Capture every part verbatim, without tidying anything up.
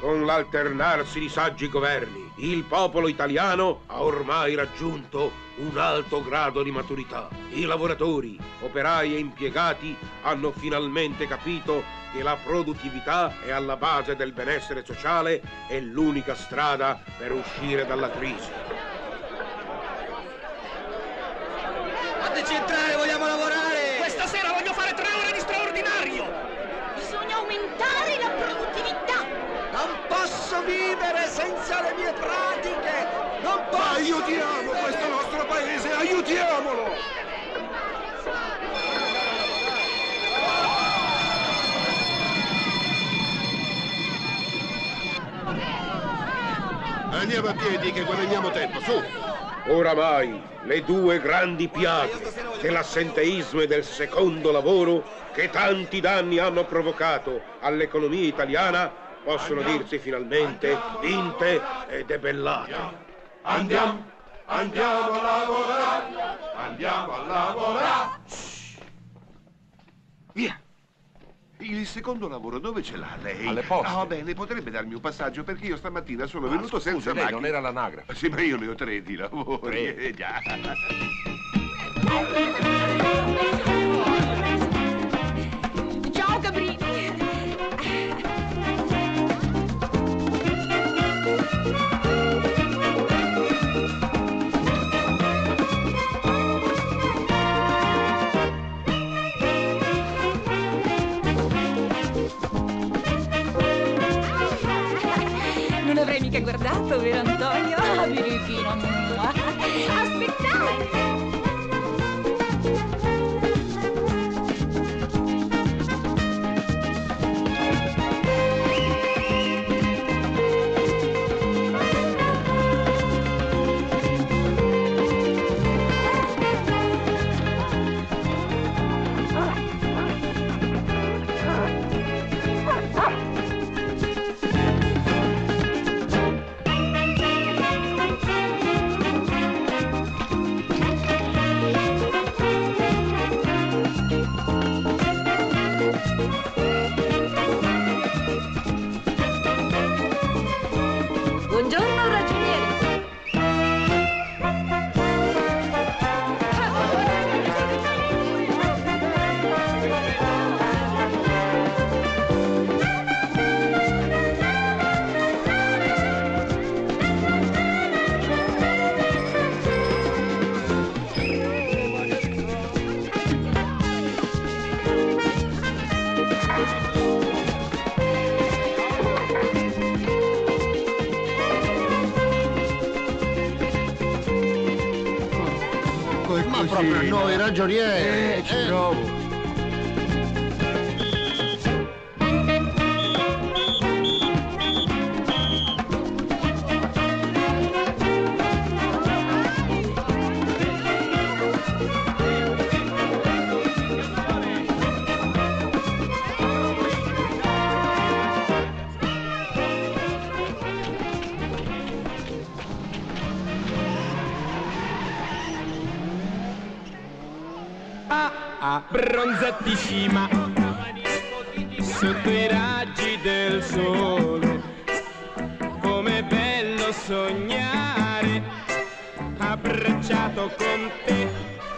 con l'alternarsi di saggi governi, il popolo italiano ha ormai raggiunto un alto grado di maturità. I lavoratori, operai e impiegati hanno finalmente capito che la produttività è alla base del benessere sociale e l'unica strada per uscire dalla crisi. Fateci entrare, vogliamo lavorare! Questa sera voglio fare tre ore di straordinario! Bisogna aumentare la produttività! Non posso vivere senza le mie pratiche! Non posso Aiutiamo vivere. questo nostro paese, aiutiamolo! Andiamo a piedi che guadagniamo tempo, su! Oramai le due grandi piaghe dell'assenteismo e del secondo lavoro che tanti danni hanno provocato all'economia italiana possono dirsi finalmente vinte e debellate. Andiamo, andiamo a lavorare, andiamo a lavorare! Via! Il secondo lavoro dove ce l'ha lei? Alle poste. Ah, bene, potrebbe darmi un passaggio perché io stamattina sono Ah, venuto scusi, senza lei macchina. non era l'anagrafe. Sì, ma io ne ho tre di lavori. Tre? Eh, già. Ciao Cabrini! Non avrei mica guardato, vero Antonio? Ah, birichino! Aspettate! Buongiorno, ragioniere! Ma proprio noi ragionieri! Eh, ci provo. Bronzatissima sotto i raggi del sole, com'è bello sognare abbracciato con te.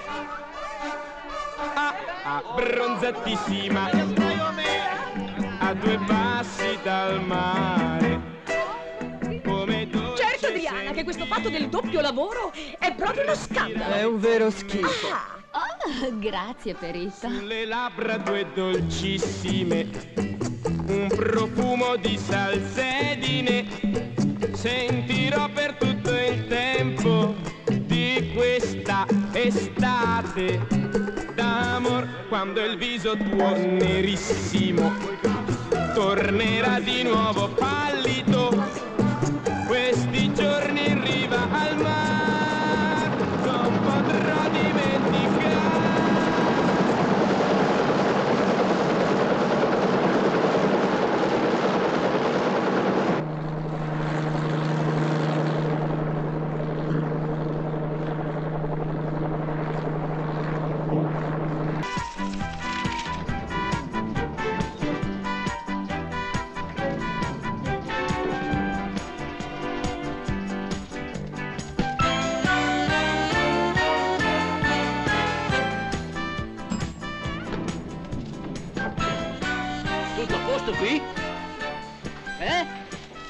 Ah, ah, bronzatissima a due passi dal mare, come dolce. Certo, Adriana, che questo fatto del doppio lavoro è proprio uno scandalo! È un vero schifo. Ah. Oh, grazie, Perito. Sulle labbra due dolcissime, un profumo di salsedine, sentirò per tutto il tempo di questa estate d'amor, quando il viso tuo nerissimo tornerà di nuovo pallido, questi giorni in riva al mare non potrò dimenticare. Eh?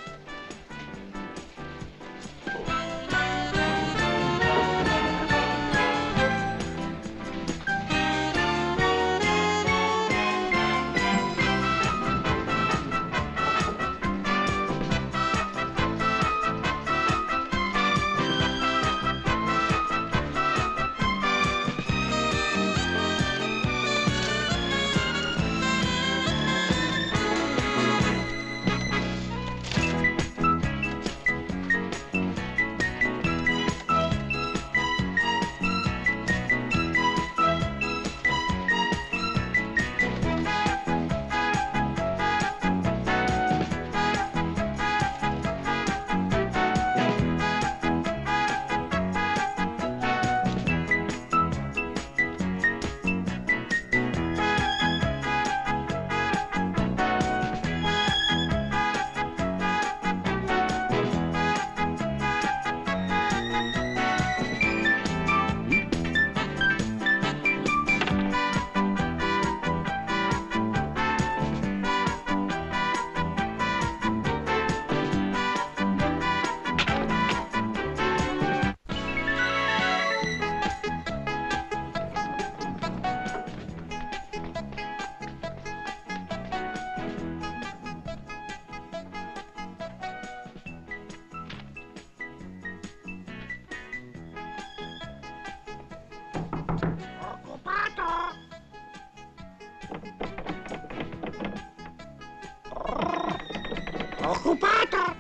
Occupato!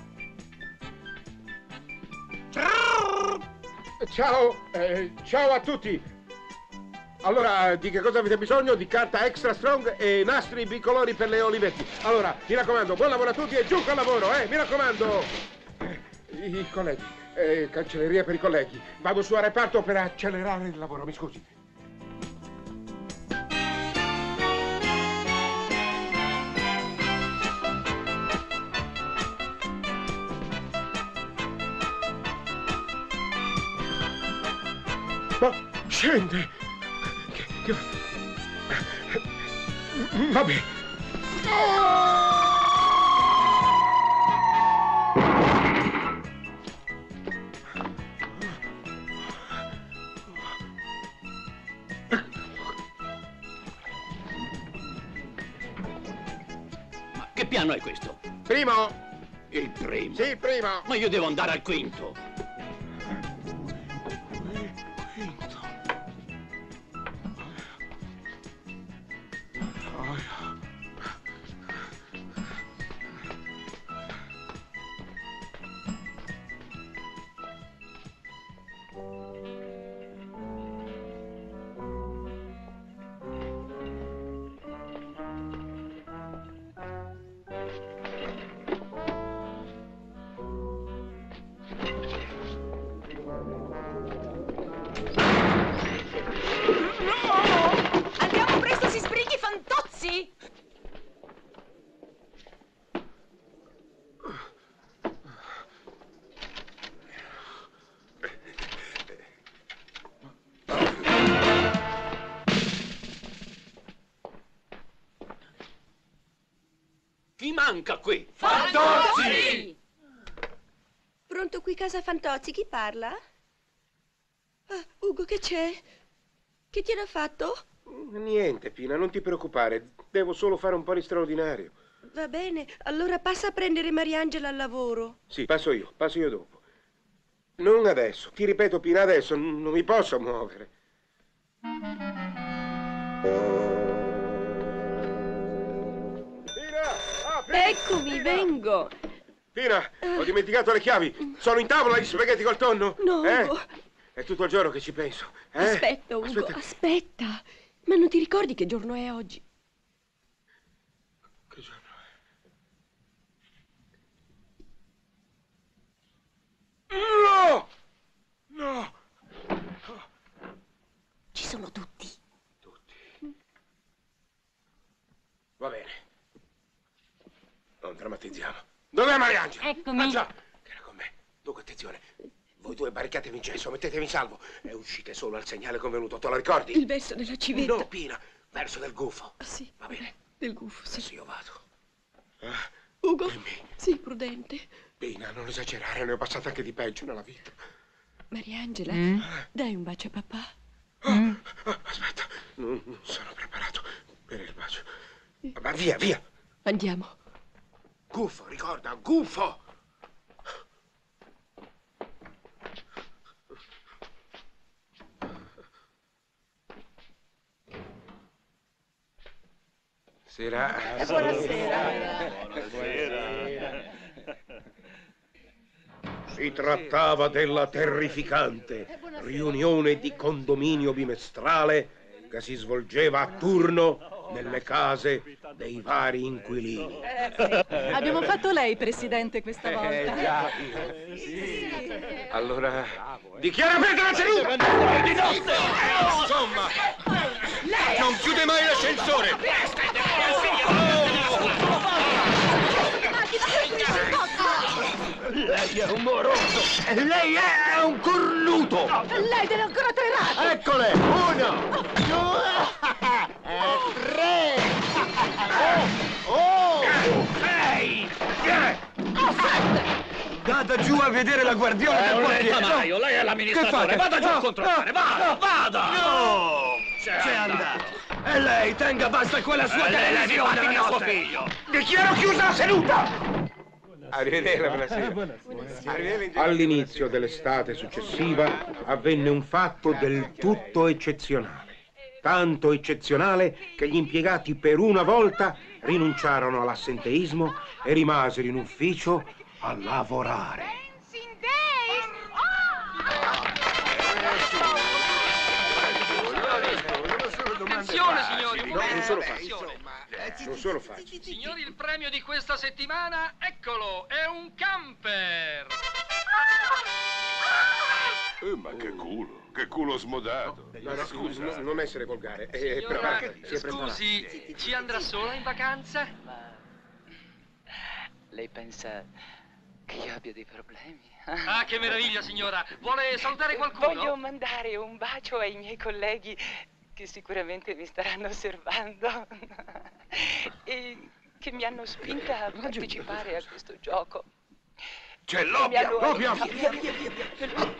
Ciao! Ciao, eh, ciao a tutti! Allora, di che cosa avete bisogno? Di carta extra strong e nastri bicolori per le olivetti. Allora, mi raccomando, buon lavoro a tutti e giù col lavoro, eh! Mi raccomando! Eh, I colleghi, eh, cancelleria per i colleghi. Vado su a reparto per accelerare il lavoro, mi scusi. Ma scende! Che, che... Vabbè. Ma che piano è questo? Primo! Il primo? Sì, primo! Ma io devo andare al quinto. Andiamo presto, si sbrighi, Fantozzi! Chi manca qui? Fantozzi! Pronto qui casa Fantozzi, chi parla? Ah, Ugo, che c'è? Che ti hanno fatto? Niente, Pina, non ti preoccupare. Devo solo fare un po' di straordinario. Va bene, allora passa a prendere Mariangela al lavoro. Sì, passo io, passo io dopo. Non adesso. Ti ripeto, Pina, adesso n- non mi posso muovere. Pina! Apri! Eccomi, vengo. Pina, ho dimenticato le chiavi. Sono in tavola gli spaghetti col tonno. No, eh? Ugo. È tutto il giorno che ci penso. Eh? Aspetta, Ugo, Aspetta. aspetta. Ma non ti ricordi che giorno è oggi? Che giorno è? No! No! Ci sono tutti. Tutti. Va bene. Non drammatizziamo. Dov'è Mariangela? Eccomi. Ah già, che era con me. Dunque, attenzione. Voi due barricatevi in cesso, mettetevi in salvo. E uscite solo al segnale convenuto, te lo ricordi? Il verso della civetta. No, Pina, verso del gufo. Ah, sì. Va bene. Del gufo, sì. Adesso io vado. Ah. Ugo! Ugo? Sii prudente. Pina, non esagerare, ne ho passato anche di peggio nella vita. Mariangela, Mm? dai un bacio a papà. Oh, oh, aspetta, non, non sono preparato per il bacio. Ma via, via! Andiamo. Gufo, ricorda, gufo! Sera. Buonasera. Buonasera. Si trattava della terrificante riunione di condominio bimestrale che si svolgeva a turno nelle case dei vari inquilini. Abbiamo fatto lei, Presidente, questa volta. Eh, già. Allora, dichiara aperta la seduta! Di notte! Insomma, non chiude mai l'ascensore! Lei è un moroso! E lei è un cornuto! Lei deve ancora tre rate! Eccole! Uno! Due! E tre! Oh! Sei! Vada giù a vedere la guardiola del quartiere. Mario, lei è l'amministratore. Vada giù a controllare. Vada, vada! No! C'è C'è andato. andato. E lei tenga basta quella sua Eh, lei è televisione di la suo notte. figlio. Dichiaro chiusa la seduta! Arrivederci, buonasera. All'inizio dell'estate successiva avvenne un fatto del tutto eccezionale. Tanto eccezionale che gli impiegati per una volta rinunciarono all'assenteismo e rimasero in ufficio a lavorare. Attenzione, signori! No, non sono facili. Non sono facili. Signori, il premio di questa settimana, eccolo, è un camper! Eh, ma che culo, che culo smodato. No, no, scusa, no, non essere volgare. Eh, Signora, preparati, si è preparato. scusi, ci andrà sola in vacanza? Ma lei pensa che io abbia dei problemi? Ah, che meraviglia, signora! Vuole salutare qualcuno? Voglio mandare un bacio ai miei colleghi che sicuramente mi staranno osservando e che mi hanno spinta a partecipare a questo gioco. C'è l'obbia, hanno- l'obbia! Via, via, via, via.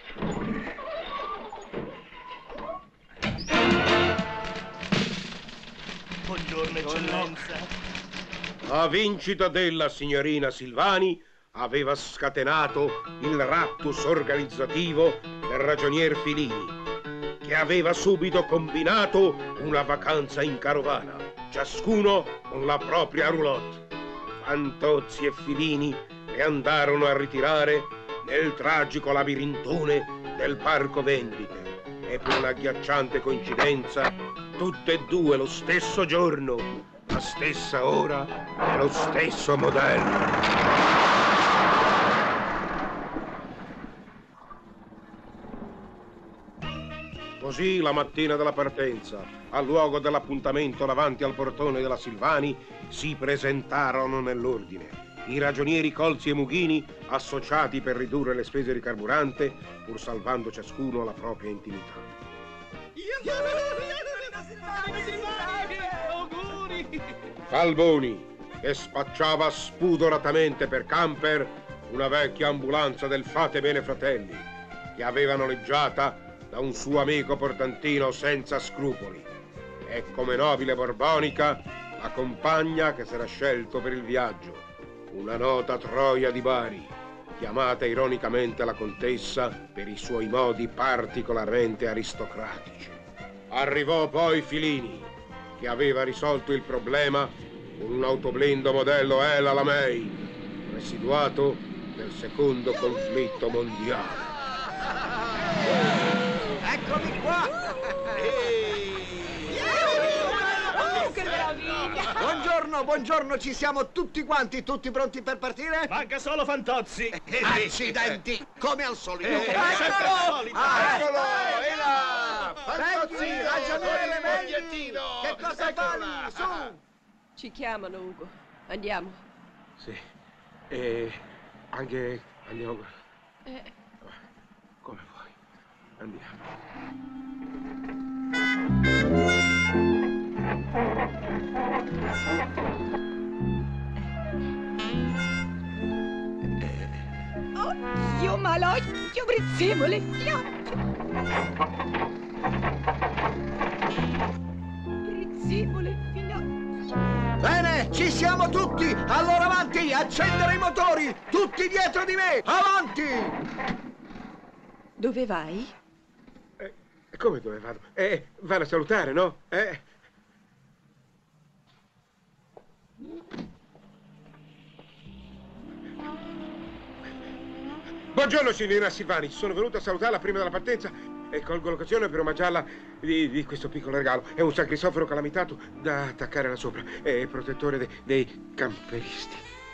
Buongiorno, eccellenza. La vincita della signorina Silvani aveva scatenato il raptus organizzativo del ragionier Filini, che aveva subito combinato una vacanza in carovana, ciascuno con la propria roulotte. Fantozzi e Filini le andarono a ritirare nel tragico labirintone del parco vendite e per un'agghiacciante coincidenza tutte e due lo stesso giorno, la stessa ora e lo stesso modello. Così la mattina della partenza, al luogo dell'appuntamento davanti al portone della Silvani, si presentarono nell'ordine i ragionieri Colzi e Mughini, associati per ridurre le spese di carburante, pur salvando ciascuno la propria intimità. Falboni, che spacciava spudoratamente per camper una vecchia ambulanza del Fate Bene Fratelli, che aveva noleggiata da un suo amico portantino senza scrupoli, e come nobile borbonica la compagna che s'era scelto per il viaggio, una nota troia di Bari, chiamata ironicamente la contessa per i suoi modi particolarmente aristocratici. Arrivò poi Filini, che aveva risolto il problema con un autoblindo modello Ela Lamei, residuato del secondo conflitto mondiale. Eccomi qua! Oh, che meraviglia! Buongiorno, buongiorno, ci siamo tutti quanti, tutti pronti per partire? Manca solo Fantozzi! Accidenti, come al solito! Eccolo! Ah, Eccolo, è là! Fantozzi, ragioniere, Fogliettino! che cosa fai? Su! Ci chiamano, Ugo. Andiamo. Sì, e anche andiamo. Eh, Come vuoi, andiamo. Io malocchio, prezzemole, fiocchio. Prezzemole, finocchio. Bene, ci siamo tutti! Allora avanti, accendere i motori! Tutti dietro di me! Avanti! Dove vai? Eh, come dove vado? Eh, vado a salutare, no? Eh. Buongiorno, signorina Silvani. Sono venuto a salutarla prima della partenza e colgo l'occasione per omaggiarla di, di questo piccolo regalo. È un sacrisofero calamitato da attaccare là sopra. È protettore de, dei camperisti.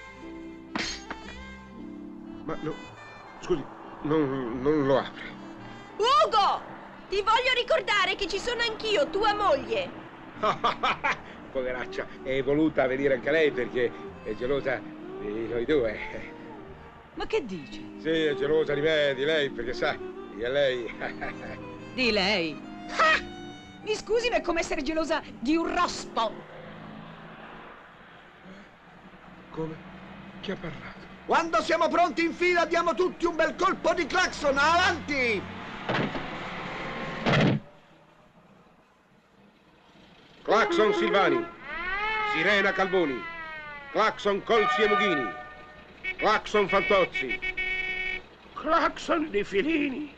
Ma no, scusi, non, non lo apre. Ugo! Ti voglio ricordare che ci sono anch'io, tua moglie. Poveraccia, è voluta venire anche lei perché è gelosa di noi due. Ma che dice? Sì, è gelosa di me e di lei, perché sa, io e lei... Di lei? Ah! Mi scusi, ma è come essere gelosa di un rospo. Come? Chi ha parlato? Quando siamo pronti in fila diamo tutti un bel colpo di clacson, avanti! Clacson Silvani, Sirena Calboni, Clacson Colzi e Mughini, Clacson Fantozzi, Clacson di Filini.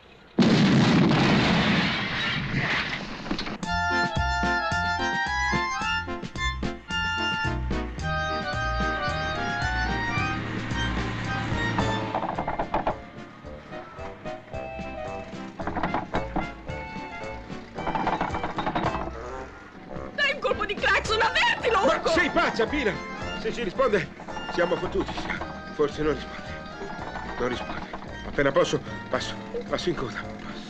Dai un colpo di clacson, avvertilo, Ma Ugo! sei pazza, Pina? Se ci risponde, siamo fottuti. Forse non risponde. Non risponde. Appena posso, passo. Passo in coda. Passo.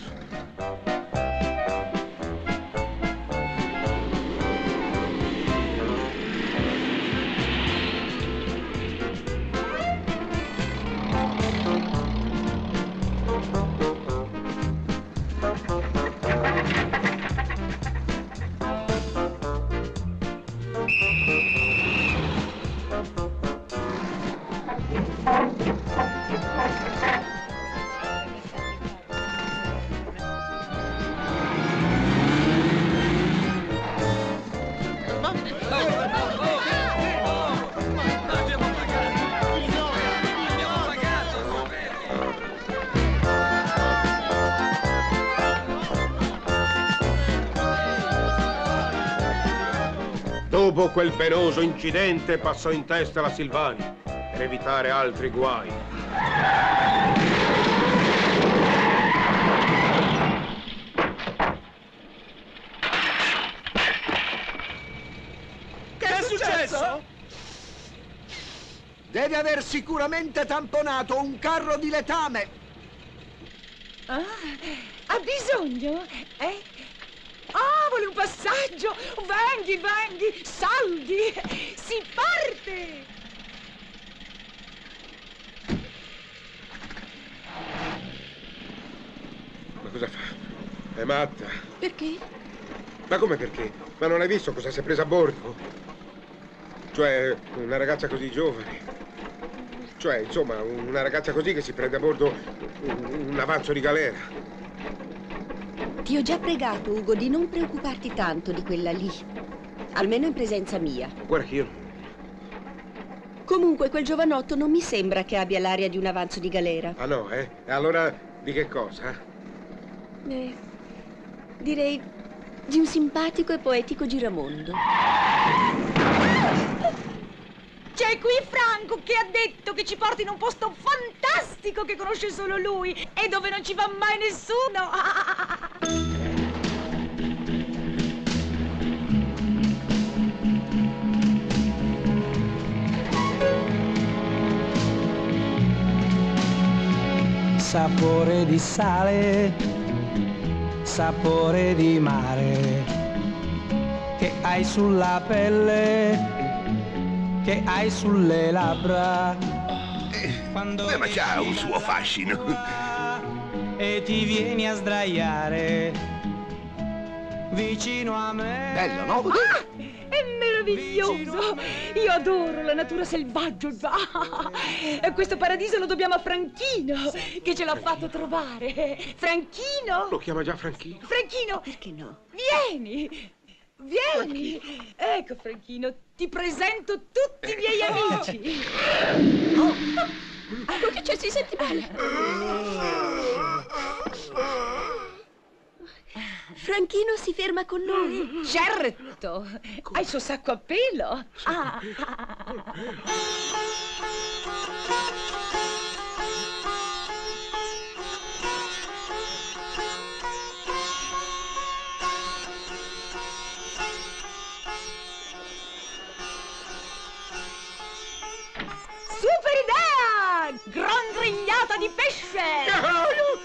Dopo quel penoso incidente passò in testa la Silvani per evitare altri guai. Che è successo? Deve aver sicuramente tamponato un carro di letame. Ah, ha bisogno? Eh? Ah, vuole un passaggio! Venghi, venghi! Saldi! Si parte! Ma cosa fa? È matta. Perché? Ma come perché? Ma non hai visto cosa si è presa a bordo? Cioè, una ragazza così giovane. Cioè, insomma, una ragazza così che si prende a bordo un, un avanzo di galera. Ti ho già pregato, Ugo, di non preoccuparti tanto di quella lì. Almeno in presenza mia. Guarda che io... Comunque, quel giovanotto non mi sembra che abbia l'aria di un avanzo di galera. Ah no, eh? E allora di che cosa? Eh, direi di un simpatico e poetico giramondo. C'è qui Franco che ha detto che ci porti in un posto fantastico che conosce solo lui e dove non ci va mai nessuno. Sapore di sale, sapore di mare, che hai sulla pelle, che hai sulle labbra. Quando eh, ma c'ha un suo fascino. E ti vieni a sdraiare vicino a me. Bello, no? Ah, è meraviglioso! meraviglioso! Io adoro la natura selvaggia. E questo paradiso lo dobbiamo a Franchino, che ce l'ha fatto trovare. Franchino! Lo chiama già Franchino? Franchino! Perché no? Vieni! Vieni! Ecco, Franchino, ti presento tutti i miei amici. Oh, oh, che c'è? Si senti male? Franchino si ferma con noi? Certo! Hai il suo sacco a pelo. Ah. Super idea! Gran grigliata di pesce!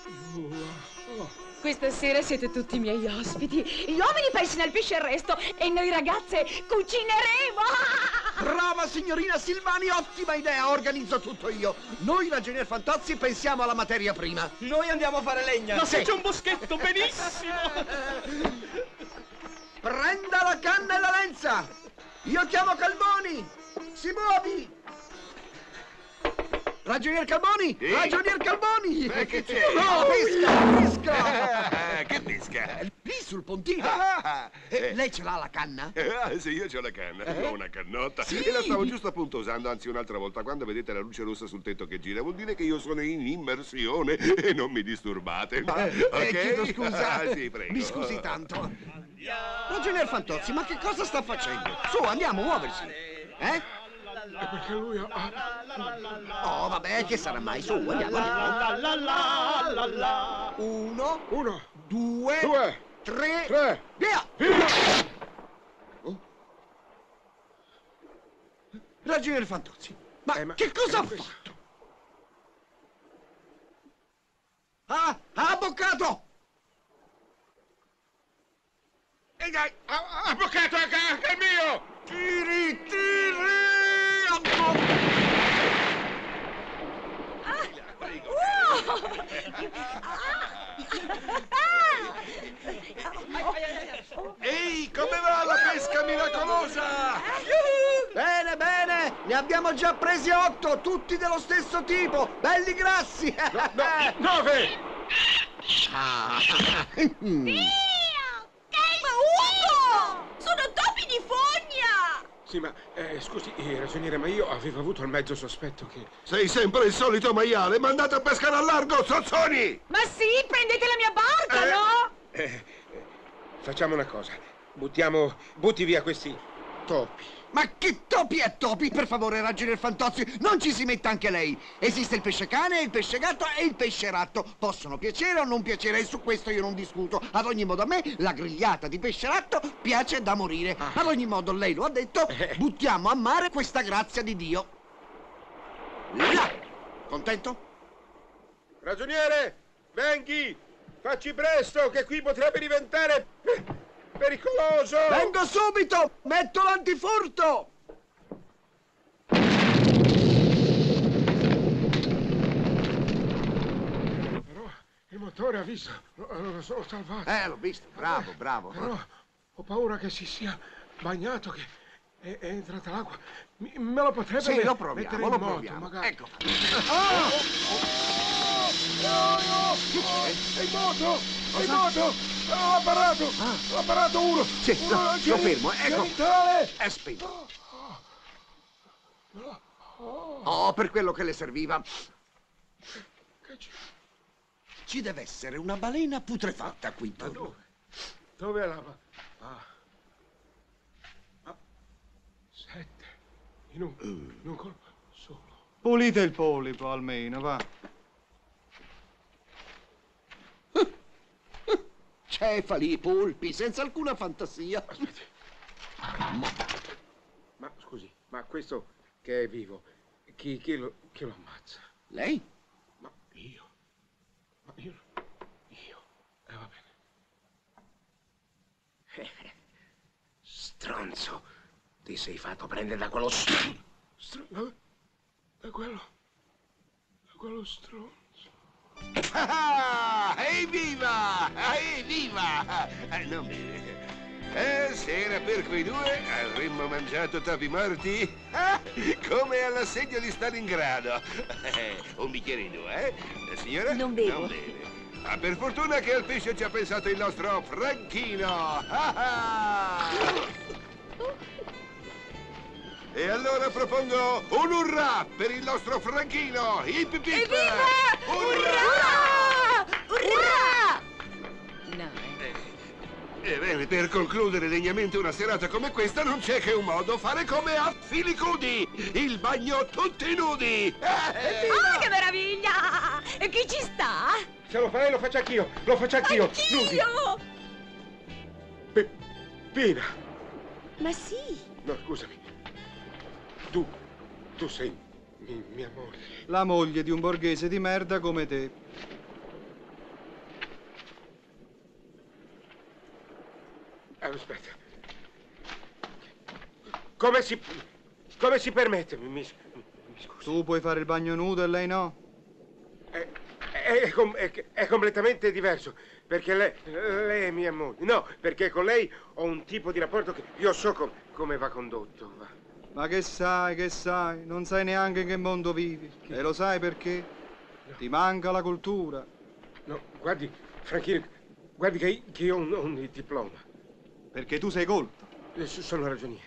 Questa sera siete tutti i miei ospiti. Gli uomini pensino al pesce arresto e noi ragazze cucineremo! Brava signorina Silvani, ottima idea, organizzo tutto io. Noi ragionier Fantozzi pensiamo alla materia prima. Noi andiamo a fare legna. Ma se c'è un boschetto, benissimo! Prenda la canna e la lenza! Io chiamo Calboni! Si muovi! Ragionier Calboni! Sì? Ragionier Calboni! Beh, che c'è? No, pesca! Pesca! Che pesca? Lì sul pontile! Ah, Eh, eh, lei ce l'ha la canna? ah, sì, io c'ho la canna, ho una cannotta. Sì. E la stavo giusto appunto usando, anzi un'altra volta. Quando vedete la luce rossa sul tetto che gira, vuol dire che io sono in immersione e non mi disturbate. Eh, Ok? chiedo scusa. Ah, sì, prego. Mi scusi tanto. Ragionier Fantozzi, ma che cosa sta facendo? Su, andiamo, muoversi. Eh? Perché lui ha... Oh, vabbè, che sarà mai? Su, andiamo, andiamo. Uno, Uno, due, due, tre, tre, via! via! Oh. Ragionier Fantozzi, ma, Eh, ma- che cosa eh, ha questo- fatto? Ah, ha boccato! E dai, ha, ha avvocato anche, anche il mio! Tiri, tiri! Abbo- Ehi, come va la pesca miracolosa? Bene, bene, ne abbiamo già presi otto, tutti dello stesso tipo, belli grassi! No, nove! Ah. Ma Ugo! Sono topi di fogna! Sì, ma eh, scusi, eh, ragioniere, ma io avevo avuto il mezzo sospetto che... Sei sempre il solito maiale, mandate a pescare al largo, zozzoni! Ma sì, prendete la mia barca, Eh? no? Eh, eh, facciamo una cosa, buttiamo... butti via questi topi. Ma che topi e topi? Per favore, ragionier Fantozzi, non ci si metta anche lei. Esiste il pesce cane, il pesce gatto e il pesce ratto. Possono piacere o non piacere e su questo io non discuto. Ad ogni modo a me la grigliata di pesce ratto piace da morire. Ad ogni modo lei lo ha detto, buttiamo a mare questa grazia di Dio. Là! Contento? Ragioniere, venghi! Facci presto, che qui potrebbe diventare pericoloso! Vengo subito! Metto l'antifurto! Però il motore ha visto, lo, lo sono salvato. Eh, l'ho visto. Bravo, bravo. Però ho paura che si sia bagnato, che è, è entrata l'acqua. Mi- Me lo potrebbe Sì, me- lo proviamo, mettere in lo moto, proviamo. magari. Ecco. Ah! No, no! È in moto! È in moto! L'ha parato! L'ha parato uno! Sì, uno lo- lo fermo, ecco. genitale! È spento. Oh, per quello che le serviva. Che c'è? Ci deve essere una balena putrefatta qui intorno. Dove? Dove è la... Ah. Ah. Sette. In un... in un colpo solo. Pulite il polipo almeno, va. Cefali, polpi, senza alcuna fantasia. Aspetti. Ma scusi, ma questo che è vivo, chi, chi, lo, chi lo ammazza? Lei? Ma io? Ma io? Io? Eh, va bene. Stronzo! Ti sei fatto prendere da quello stronzo. Str- da quello... da quello stronzo. Ah, evviva! Evviva! Eh, non bene. Eh, se era per quei due, avremmo mangiato topi morti? Ah, come all'assedio di Stalingrado. Eh, un bicchiere in due, eh? La signora? Non bevo. Non beve. Ma per fortuna che al pesce ci ha pensato il nostro Franchino. Ah, ah. E allora propongo un urrà per il nostro Franchino! Hip hip! Evviva! Urrà! Urrà! Urrà! No. Ebbene, per concludere degnamente una serata come questa non c'è che un modo, fare come a Filicudi, il bagno tutti nudi! Eh! Ah, che meraviglia! E chi ci sta? Se lo farei lo faccio anch'io, lo faccio anch'io! Nudi. Io! P- Pina! Ma sì. No, scusami. Tu, tu sei mi- mia moglie. La moglie di un borghese di merda come te. Eh, aspetta. Come si... come si permette? Mi, mi, mi scusi. Tu puoi fare il bagno nudo e lei no? È, è, com- è, è completamente diverso, perché lei, lei è mia moglie. No, perché con lei ho un tipo di rapporto che io so com- come va condotto. Va. Ma che sai, che sai? Non sai neanche in che mondo vivi. Che... E lo sai perché? No. Ti manca la cultura. No, guardi, Franchino, guardi che, che io ho un, ho un diploma. Perché tu sei colto. Io sono ragioniere.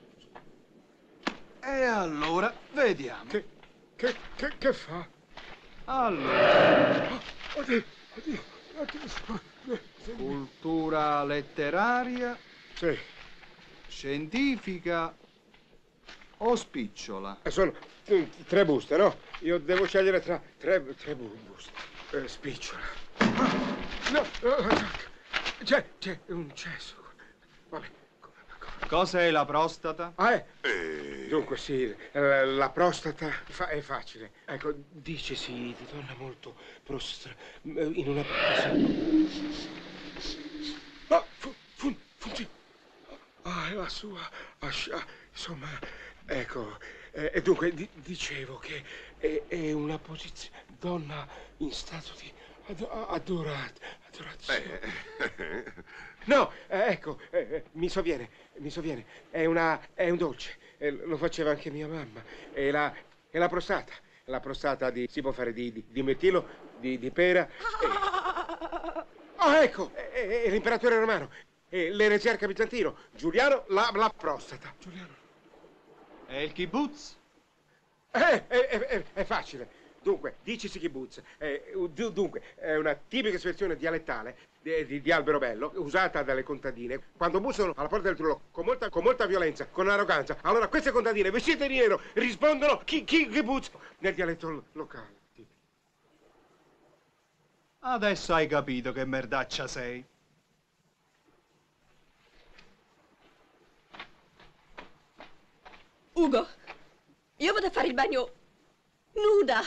E allora, vediamo. Che, che, che, che fa? Allora. Oh, oddio, oddio, oddio. Cultura letteraria. Sì. Scientifica o spicciola? Eh, sono eh, tre buste, no? Io devo scegliere tra tre, tre bu- buste. Eh, spicciola. No, no, no. C'è, c'è un cesso. Vabbè. Cos'è la prostata? Ah, eh. Dunque sì, la, la prostata fa- è facile. Ecco, dicesi di donna molto prostra... in una... Ah, fu, fu, funziona. Ah, è la sua... ascia- insomma, ecco... Eh, e dunque, di- dicevo che è, è una posizione... donna in stato di... Ad- adorat- adorazione. No, eh, ecco, eh, mi sovviene, mi sovviene. È una, è un dolce. Eh, lo faceva anche mia mamma. È la, è la prostata. La prostata di, si può fare di, di, di mirtillo, di, di pera. Ah, oh, ecco, è, è l'imperatore romano. È l'ereziarca bizantino. Giuliano, la, la prostata. Giuliano. È il kibbutz? Eh, è, è, è, è facile. Dunque, dicisi kibbutz, eh, dunque, è una tipica espressione dialettale di, di, di Alberobello, usata dalle contadine, quando bussano alla porta del trullo con molta, con molta violenza, con arroganza. Allora queste contadine, vestite di nero, rispondono chi, chi kibbutz nel dialetto lo- locale. Adesso hai capito che merdaccia sei. Ugo, io vado a fare il bagno nuda.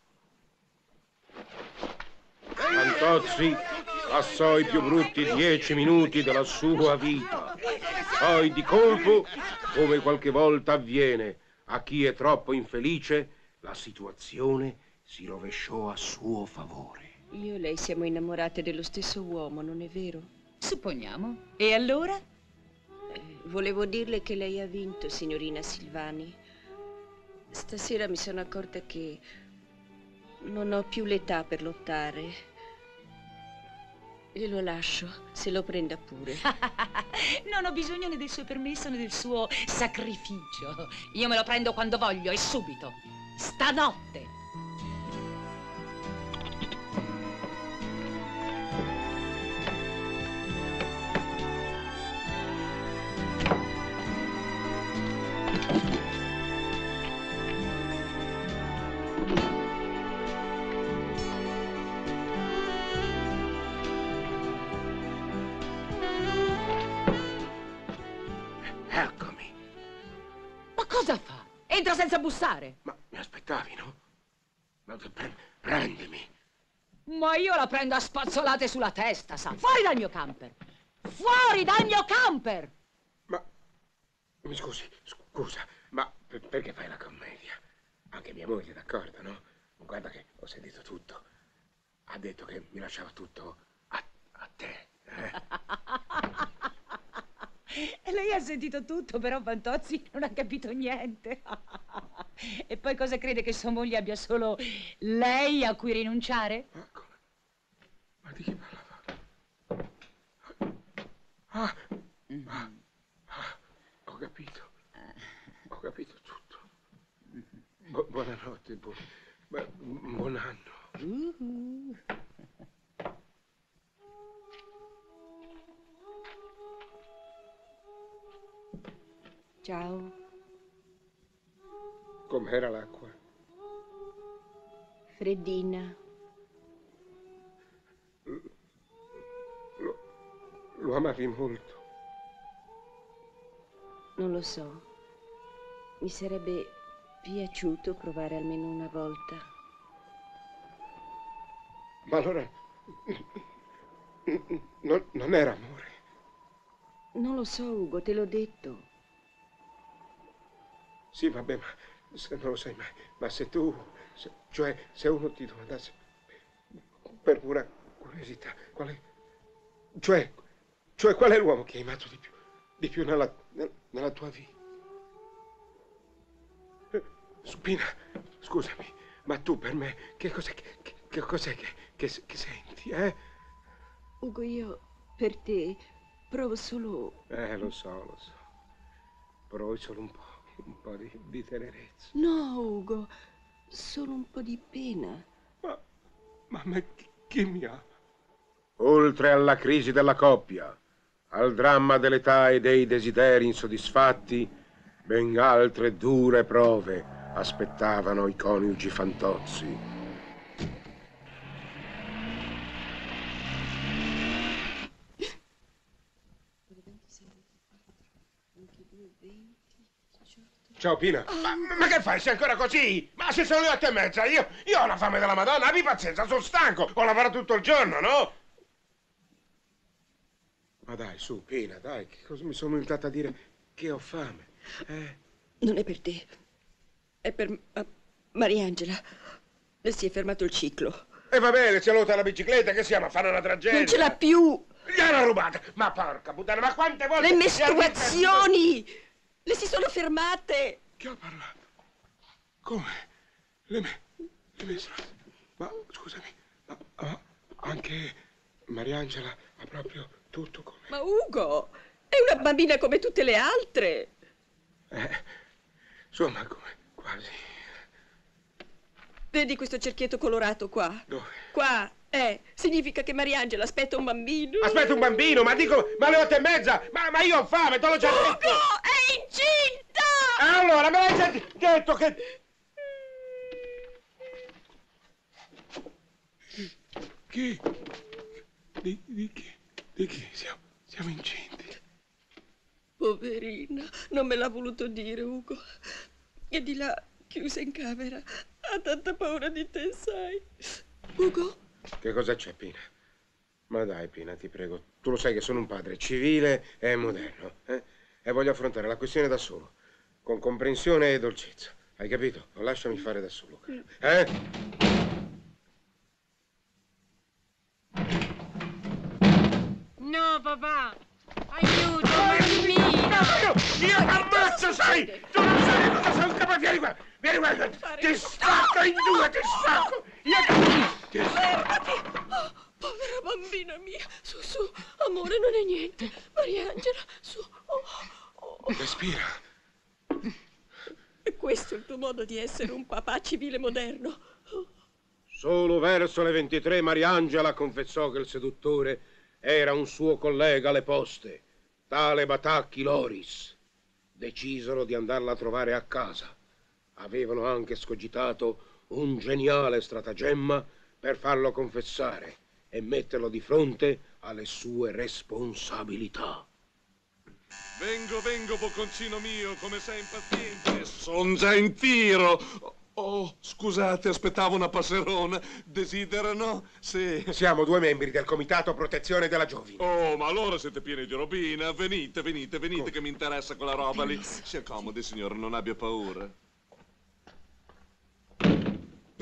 Fantozzi passò i più brutti dieci minuti della sua vita. Poi di colpo, come qualche volta avviene a chi è troppo infelice, la situazione si rovesciò a suo favore. Io e lei siamo innamorate dello stesso uomo, non è vero? Supponiamo. E allora? Eh, volevo dirle che lei ha vinto, signorina Silvani. Stasera mi sono accorta che non ho più l'età per lottare. Glielo lascio, se lo prenda pure. Non ho bisogno né del suo permesso né del suo sacrificio. Io me lo prendo quando voglio e subito. Stanotte. Eccomi. Ma cosa fa? Entra senza bussare. Ma mi aspettavi, no? Ma pre- prendimi. Ma io la prendo a spazzolate sulla testa, sa. Fuori dal mio camper. Fuori dal mio camper. Ma mi scusi, scusa, ma per- perché fai la commedia? Anche mia moglie, d'accordo, no? Guarda che ho sentito tutto. Ha detto che mi lasciava tutto a, a te. Eh? Lei ha sentito tutto, però Fantozzi non ha capito niente. E poi cosa crede, che sua moglie abbia solo lei a cui rinunciare? Ma come? Ma di chi parlava? Ah, ah, ah, ho capito. Ho capito tutto. Bu- buonanotte, bu- bu- buon anno. Uh-huh. Ciao. Com'era l'acqua? Freddina. Lo, lo amavi molto? Non lo so. Mi sarebbe piaciuto provare almeno una volta. Ma allora non, non era amore. Non lo so, Ugo, te l'ho detto. Sì, vabbè, ma se non lo sai mai, ma se tu, se, cioè, se uno ti domandasse per pura curiosità, qual è, cioè, cioè qual è l'uomo che hai amato di più, di più nella, nella tua vita? Spina, scusami, ma tu per me, che cos'è che, che, che, cos'è che, che, che senti, eh? Ugo, io per te provo solo... Eh, lo so, lo so. Provi solo un po', un po' di, di tenerezza. No, Ugo, solo un po' di pena. Ma, ma a me chi, chi mi ama? Oltre alla crisi della coppia, al dramma dell'età e dei desideri insoddisfatti, ben altre dure prove aspettavano i coniugi Fantozzi. Ciao Pina. Ma, ma che fai? Sei ancora così? Ma se sono le otto e mezza, io, io ho la fame della Madonna, abbi pazienza, sono stanco, ho lavorato tutto il giorno, no? Ma dai, su, Pina, dai, che cosa mi sono limitato a dire che ho fame, eh? Non è per te, è per uh, Mariangela. Le si è fermato il ciclo. E va bene, c'è l'auto alla bicicletta, che siamo a fare una tragedia? Non ce l'ha più! Gliel'hanno rubata! Ma porca puttana, ma quante volte... Le mestruazioni! Le si sono fermate! Chi ha parlato? Come? Le me... le mestruazioni? Ma, scusami, ma, ma anche Mariangela ha proprio tutto come... Ma Ugo, è una bambina come tutte le altre! Eh, insomma, come quasi... Vedi questo cerchietto colorato qua? Dove? Qua, eh, significa che Mariangela aspetta un bambino. Aspetta un bambino, ma dico, ma alle otto e mezza, ma, ma io ho fame, te l'ho già detto. Ugo, è incinta! Allora, me l'hai già detto che... Chi? Di, di chi? Di chi? Siamo, siamo incinti. Poverina, non me l'ha voluto dire, Ugo. E di là, chiusa in camera, ha tanta paura di te, sai. Ugo? Che cosa c'è, Pina? Ma dai, Pina, ti prego. Tu lo sai che sono un padre civile e moderno, eh? E voglio affrontare la questione da solo, con comprensione e dolcezza. Hai capito? Lasciami fare da solo, caro. Eh? No, papà! Aiuto, bambino! Io, io t'ammazzo, sai! Tu non sai cosa sei un capo, vieni qua! Vieni qua! Ti spacco in due, ti spacco! Io ti... Fermati! Oh, povera bambina mia! Su, su, amore, non è niente. Mariangela, su. Oh, oh. Respira. E questo è il tuo modo di essere un papà civile moderno? Oh. Solo verso le ventitré Mariangela confessò che il seduttore era un suo collega alle poste, tale Batacchi Loris. Decisero di andarla a trovare a casa. Avevano anche scogitato un geniale stratagemma per farlo confessare e metterlo di fronte alle sue responsabilità. Vengo, vengo, bocconcino mio, come sei impaziente. Son già in tiro. Oh, scusate, aspettavo una passerona. Desiderano? Sì. Siamo due membri del Comitato Protezione della Giovine. Oh, ma allora siete pieni di robina. Venite, venite, venite, Come? Che mi interessa quella roba lì. Si accomodi, signore, non abbia paura.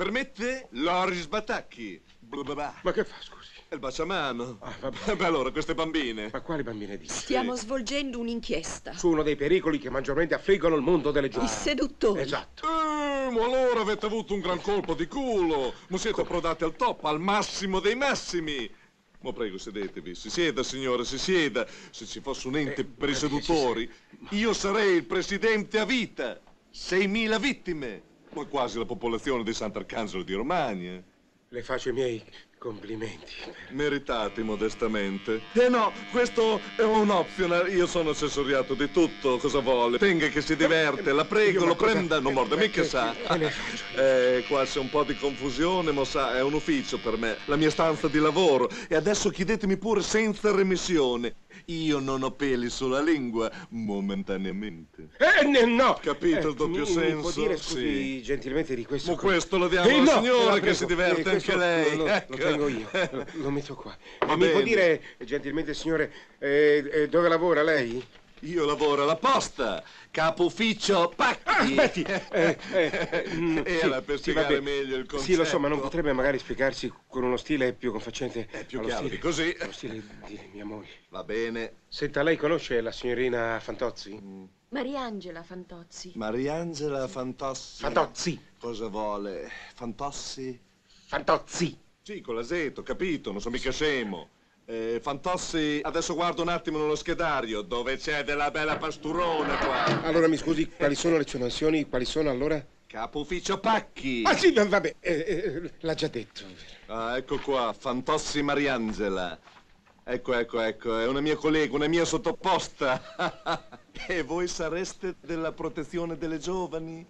Permette? Loris Batacchi. Ma che fa, scusi? È il baciamano. Ah, vabbè. Beh, allora, queste bambine. Ma quali bambine dici? Stiamo svolgendo un'inchiesta. Su uno dei pericoli che maggiormente affliggono il mondo delle giovani. I seduttori. Esatto. Eh, ma allora avete avuto un gran colpo di culo. Ma siete approdati al top, al massimo dei massimi. Ma prego, sedetevi. Si sieda, signore, si sieda. Se ci fosse un ente Eh, per i sì, seduttori, io sarei il presidente a vita. Seimila vittime. Ma quasi la popolazione di Sant'Arcangelo di Romagna. Le faccio i miei complimenti. Meritati modestamente. Eh no, questo è un optional. Io sono assessoriato di tutto. Cosa vuole? Tenga che si diverte. La prego, Io, lo ma cosa- prenda. Non morde mica, che- sa. che ne faccio? Eh, qua c'è un po' di confusione, ma sa, è un ufficio per me. La mia stanza di lavoro. E adesso chiedetemi pure senza remissione. Io non ho peli sulla lingua, momentaneamente. Eh, ne- no! Capito il Eh, doppio mi- senso? Mi può dire, scusi, Sì. gentilmente di questo... Ma questo lo diamo Eh, alla no, signora la che prego, si diverte eh, questo anche lei. Lo, lo, Ecco. lo tengo io, lo, lo metto qua. Va Eh, mi può bene. dire, gentilmente, signore, eh, eh, dove lavora lei? Io lavoro alla posta, capo ufficio Pacchi. Aspetti, eh, eh, mm, Era sì, per sì, spiegare vabbè. meglio il concetto. Sì, lo so, ma non potrebbe magari spiegarsi con uno stile più confacente. È più allo chiaro stile- di così. Allo stile di mia moglie. Va bene. Senta, lei conosce la signorina Fantozzi? Mariangela Fantozzi. Mariangela Fantossi. Fantozzi. Cosa vuole? Fantossi? Fantozzi. Sì, con l'aseto, capito, non sono mica scemo. Eh, Fantossi, adesso guardo un attimo nello schedario, dove c'è della bella pasturona qua. Allora, mi scusi, quali sono le sue mansioni? Quali sono allora? Capo ufficio Pacchi. Ah sì, va- vabbè, eh, eh, l'ha già detto. Ah, ecco qua, Fantossi Mariangela. Ecco, ecco, ecco, è una mia collega, una mia sottoposta. E voi sareste della protezione delle giovani?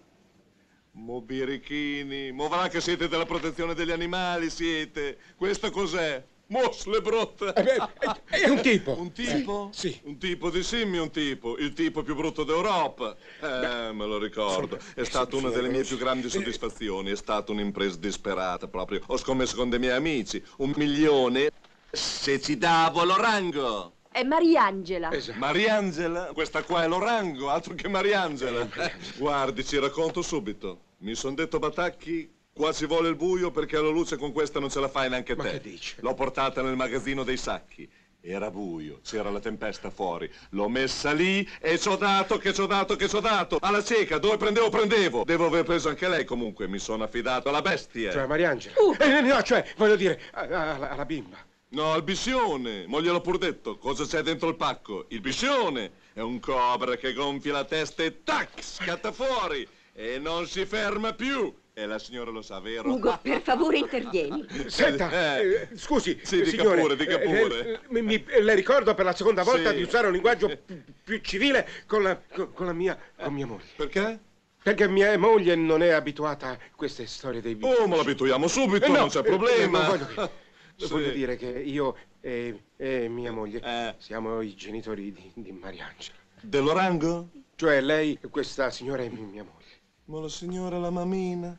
Mo birichini, mo va che siete della protezione degli animali, siete. Questo cos'è? Mosle brotte. Eh, beh, è, è un tipo. Un tipo? Sì, sì. Un tipo di simbio, un tipo. Il tipo più brutto d'Europa. Eh, me lo ricordo. È stata una delle mie più grandi soddisfazioni. È stata un'impresa disperata proprio. Ho scommesso con dei miei amici. Un milione Se ci davo l'orango. È Mariangela. Esatto. Mariangela? Questa qua è l'orango, altro che Mariangela. Eh, Mariangela. Guardi, ci racconto subito. Mi son detto Batacchi, qua ci vuole il buio perché la luce con questa non ce la fai neanche Ma te. che dice? L'ho portata nel magazzino dei sacchi. Era buio, c'era la tempesta fuori. L'ho messa lì e ci ho dato, che ci ho dato, che ci ho dato. Alla cieca, dove prendevo, prendevo. Devo aver preso anche lei comunque, mi sono affidato alla bestia. Cioè, Mariangela. Uh. Eh, no, cioè, voglio dire, a- a- alla, alla bimba. No, il biscione, mo gliel'ho pur detto. Cosa c'è dentro il pacco? Il biscione è un cobra che gonfia la testa e tac, scatta fuori e non si ferma più. E la signora lo sa, vero? Ugo, per favore intervieni. Senta, Eh. eh, scusi, Sì, dica signore, pure, dica eh, pure. eh, mi- mi- le ricordo per la seconda volta Sì. di usare un linguaggio più, più civile con la, con, con la mia, con mia moglie. Perché? Perché mia moglie non è abituata a queste storie dei bimbi. Oh, ma l'abituiamo subito, Eh, no, non c'è eh, problema. eh, ma voglio dire- Sì. Voglio dire che io e, e mia moglie Eh. siamo i genitori di, di Mariangela. Dell'orango? Cioè lei, questa signora è mi- mia moglie. Ma la signora, la mamina?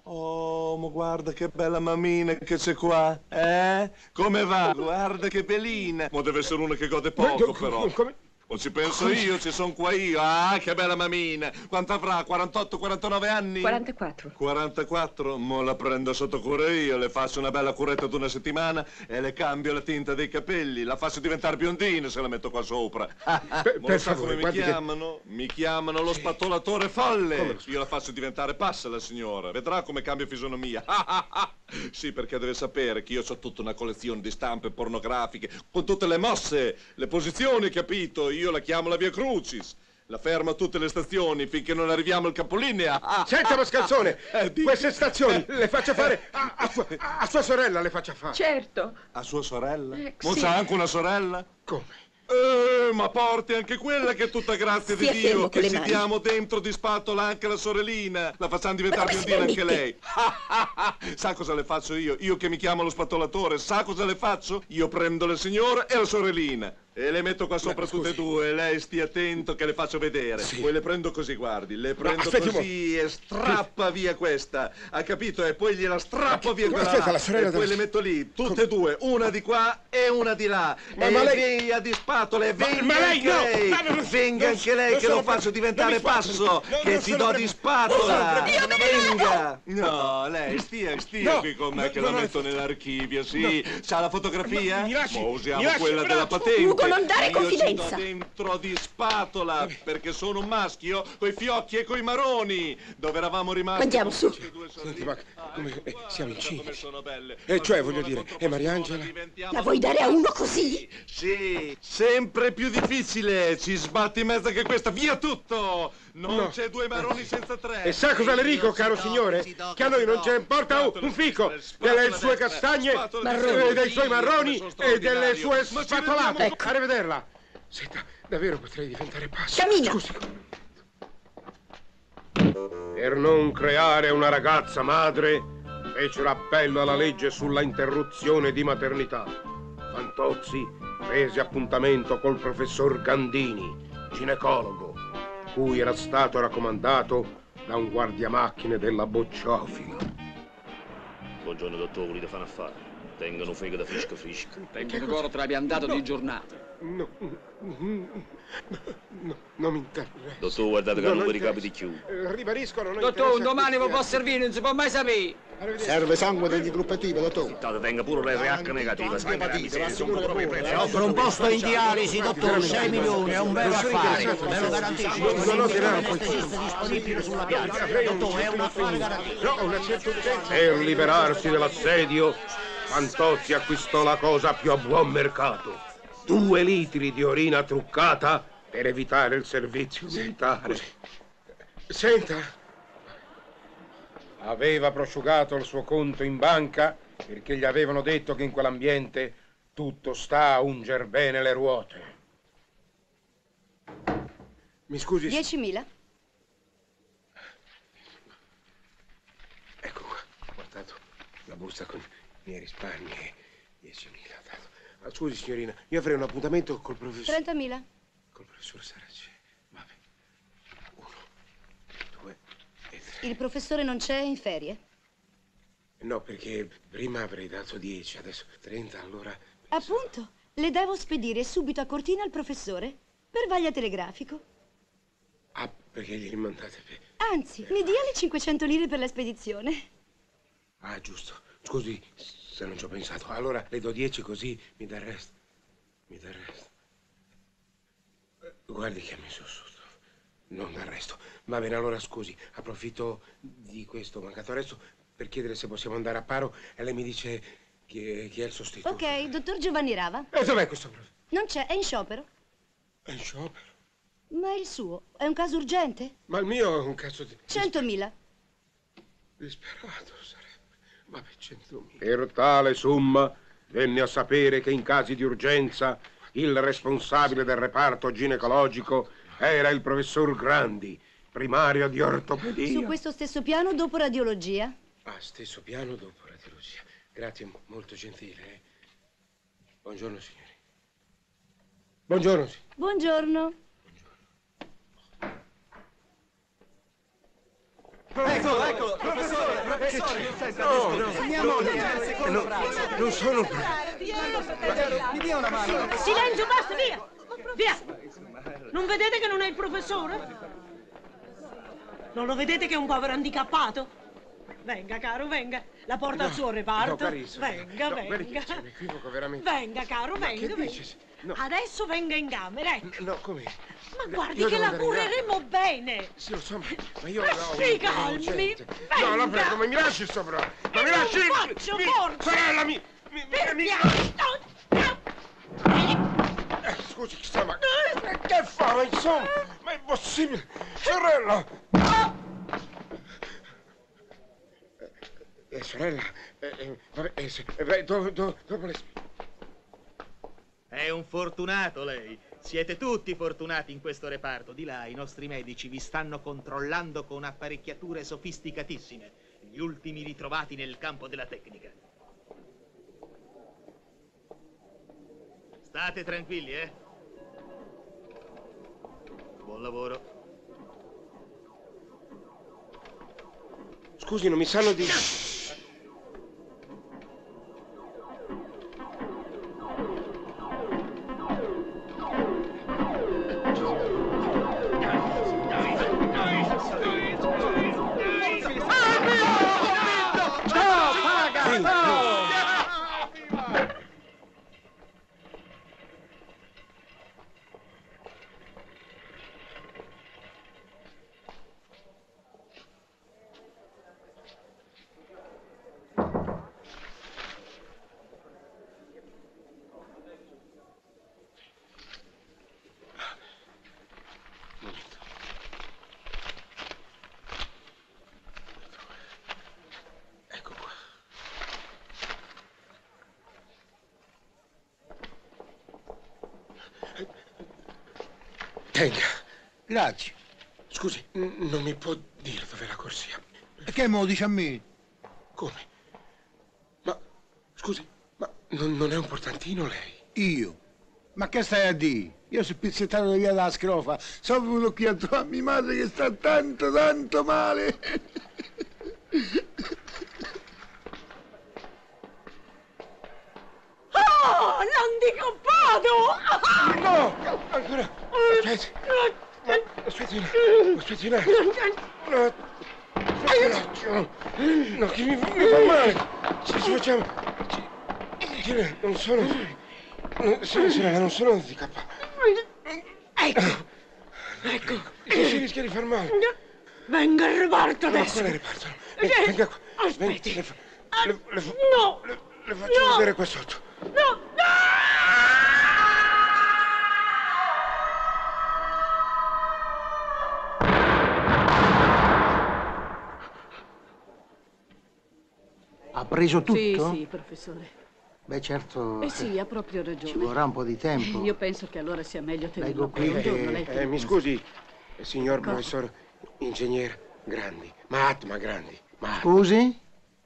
Oh, ma guarda che bella mamina che c'è qua, eh? Come va? Guarda che bellina. Ma deve essere una che gode poco, però. Come? Non ci penso io, ci sono qua io. Ah, che bella mamina. Quanto avrà? quarantotto quarantanove anni? quarantaquattro. quarantaquattro? Mo la prendo sotto cura io, le faccio una bella curetta d'una settimana e le cambio la tinta dei capelli, la faccio diventare biondina se la metto qua sopra. Per- Ma per lo sa favore, come mi guardi che- chiamano? Mi chiamano lo spattolatore folle. Come lo Io la faccio diventare passa la signora, vedrà come cambia fisionomia. Sì, perché deve sapere che io ho tutta una collezione di stampe pornografiche con tutte le mosse, le posizioni, capito? Io la chiamo la via Crucis. La fermo a tutte le stazioni finché non arriviamo al capolinea. Senta Mascalzone, Eh, dica. queste stazioni le faccia fare a, a sua, a sua sorella, le faccia fare. Certo. A sua sorella? Eh, Non sì. c'ha anche una sorella? Come? Eh, ma porti anche quella che è tutta grazia Stia di fermo Dio, con che le ci mani. diamo dentro di spatola anche la sorellina. La facciamo diventare Ma come si biondina anche permette? lei. Sa cosa le faccio io? Io che mi chiamo lo spattolatore, sa cosa le faccio? Io prendo la signora e la sorellina. E le metto qua sopra tutte e due, lei stia attento che le faccio vedere. Sì. Poi le prendo così, guardi, le prendo così e strappa via questa. Ha capito? E poi gliela strappo via quella aspetta, la sorella e poi della... le metto lì, tutte e due, una di qua e una di là. Ma, e ma lei... via di spatole, venga ma lei anche no! lei, Ma non, venga non, anche lei non che lo sono faccio pre... diventare passo, non, che non ti sono do pre... di spatola. Venga! No, No, lei stia, stia no, qui con me no, che no, la no, metto nell'archivio, sì. no. C'ha la fotografia? Mi lasci, Ma usiamo mi lasci, quella mi della lasci. patente. Ugo, non dare Io confidenza. ci do dentro di spatola, perché sono un maschio coi fiocchi e coi maroni. Dove eravamo rimasti? Andiamo su. Senti, ma come, eh, siamo incinti. Come sono belle. E cioè, voglio dire, e Mariangela? La vuoi dare a uno così? Sì, sempre più difficile. Ci sbatti in mezzo anche questa. Via tutto! Non No. c'è due maroni senza tre. E sa cosa le dico, caro signore? Che a noi non ce ne importa un, un fico delle sue castagne, e dei suoi marroni e delle sue spatolate. Ecco. Arrivederla. Senta, davvero potrei diventare pazzo. Cammina. Scusi. Per non creare una ragazza madre, fecero appello alla legge sulla interruzione di maternità. Fantozzi prese appuntamento col professor Gandini, ginecologo, cui era stato raccomandato da un guardiamacchine della Bocciofila. Buongiorno dottore, volete fare un affare? Tengono fega da fresco fresco. Perché ancora te l'abbiamo dato di giornata. No, no, no, non mi interessa. Dottore, guardate che No, non non vi ricapiti più. Eh, Ribadisco, non ho Dottore, un interesse a domani vi questi può atti. servire, non si può mai sapere. Serve sangue degli gruppativi, dottore. State, tenga pure le R H negative. Hepatite, Sono proprio i Le offro un posto in dialisi, dottore, sei milioni, è un vero affare. Ve lo garantisco. Non ho denaro, poi. Anestesista disponibile sulla piazza. Dottore, è un affare garantito. No, una certa urgenza. Per liberarsi dell'assedio, Fantozzi acquistò la cosa più a buon mercato. Due litri di orina truccata per evitare il servizio militare. Senta, aveva prosciugato il suo conto in banca perché gli avevano detto che in quell'ambiente tutto sta a unger bene le ruote. Mi scusi? diecimila. Ecco qua, ho guardato la busta con i miei risparmi e diecimila. Ah, scusi signorina, io avrei un appuntamento col professor... trentamila. Col professor Saraceni. Vabbè. Uno, due e tre. Il professore non c'è, è in ferie. No, perché prima avrei dato dieci, adesso trenta, allora... Appunto, le devo spedire subito a Cortina al professore per vaglia telegrafico. Ah, perché gli rimandate per... Anzi, mi dia le cinquecento lire per la spedizione. Ah, giusto. Scusi se non ci ho pensato. Allora le do dieci così mi dà il resto. Mi dà il resto. Eh, Guardi che ha messo sotto. Non dà il resto. Va bene, allora scusi. Approfitto di questo mancato resto per chiedere se possiamo andare a paro e lei mi dice chi, chi è il sostituto. Ok, dottor Giovanni Rava. E dov'è questo professore? Non c'è, è in sciopero. È in sciopero. Ma il suo è un caso urgente? Ma il mio è un cazzo di... Centomila. Disperato sarebbe. Vabbè, centomila. Per tale somma venne a sapere che in casi di urgenza il responsabile del reparto ginecologico era il professor Grandi, primario di ortopedia. Su questo stesso piano dopo radiologia. Ah, stesso piano dopo radiologia. Grazie, molto gentile. Eh? Buongiorno, signori. Buongiorno, signori. Buongiorno. Eccolo, eccolo, professore, professore, senta, No, no, segniamo no, il secondo no, braccio. non sono... Mi dia una mano. Silenzio, basta, via! Via! Non vedete che non è il professore? Non lo vedete che è un povero handicappato? Venga, caro, venga. La porta No, al suo reparto. no, carissimo. Venga, No, venga. guardi che c'è un equivoco veramente. Venga, caro, Ma venga, che venga. dici? No. Adesso venga in camera, ecco. No, come? Ma guardi Io che devo la andare in cureremo bene. Sì, lo so, ma, ma io Ma ho un si problema calmi, urgente. venga. No, la prego, ma mi lasci sopra. Ma E mi non lasci... faccio mi, forza. Sorella, mi... mi, mi, mi... Eh, scusi, chissà, ma... ma che fa, ma insomma? Ma è impossibile. Sorella! Eh, sorella, eh, eh, vabbè, eh, se, eh, beh, do, do, dopo le... È un fortunato lei. Siete tutti fortunati in questo reparto. Di là i nostri medici vi stanno controllando con apparecchiature sofisticatissime, gli ultimi ritrovati nel campo della tecnica. State tranquilli, eh? Buon lavoro. Scusi, non mi sanno di... Tenga. Grazie. Scusi, n- non mi può dire dov'è la corsia? Perché me lo dice a me? Come? Ma, scusi, ma non, non è un portantino lei? Io? Ma che stai a dire? Io sono pizzettato via dalla scrofa. Sono venuto qui a trovare mia madre che sta tanto, tanto male. Oh, l'handicappato! No! Ancora! Aspetti! Aspetti, aspetti un attimo! No! Aspetti un attimo! No, che mi, mi fa male! Ci facciamo... Ci, non sono... Non, sorella, non sono handicappato. Ecco! Ecco! Che si rischia di far male? Venga al reparto No, adesso! quale reparto? Venga, venga qua! Aspetti! Le, le, le, No! Le, le faccio No! vedere qua sotto. No! Ha preso tutto? Sì, sì, professore. Beh, certo. Eh sì, ha proprio ragione. Ci vorrà un po' di tempo. Io penso che allora sia meglio Leggo tenerlo qui per un giorno. che- Lei Eh, mi scusi, signor professor ingegnere Grandi. Mahatma Grandi. Mahatma. Scusi?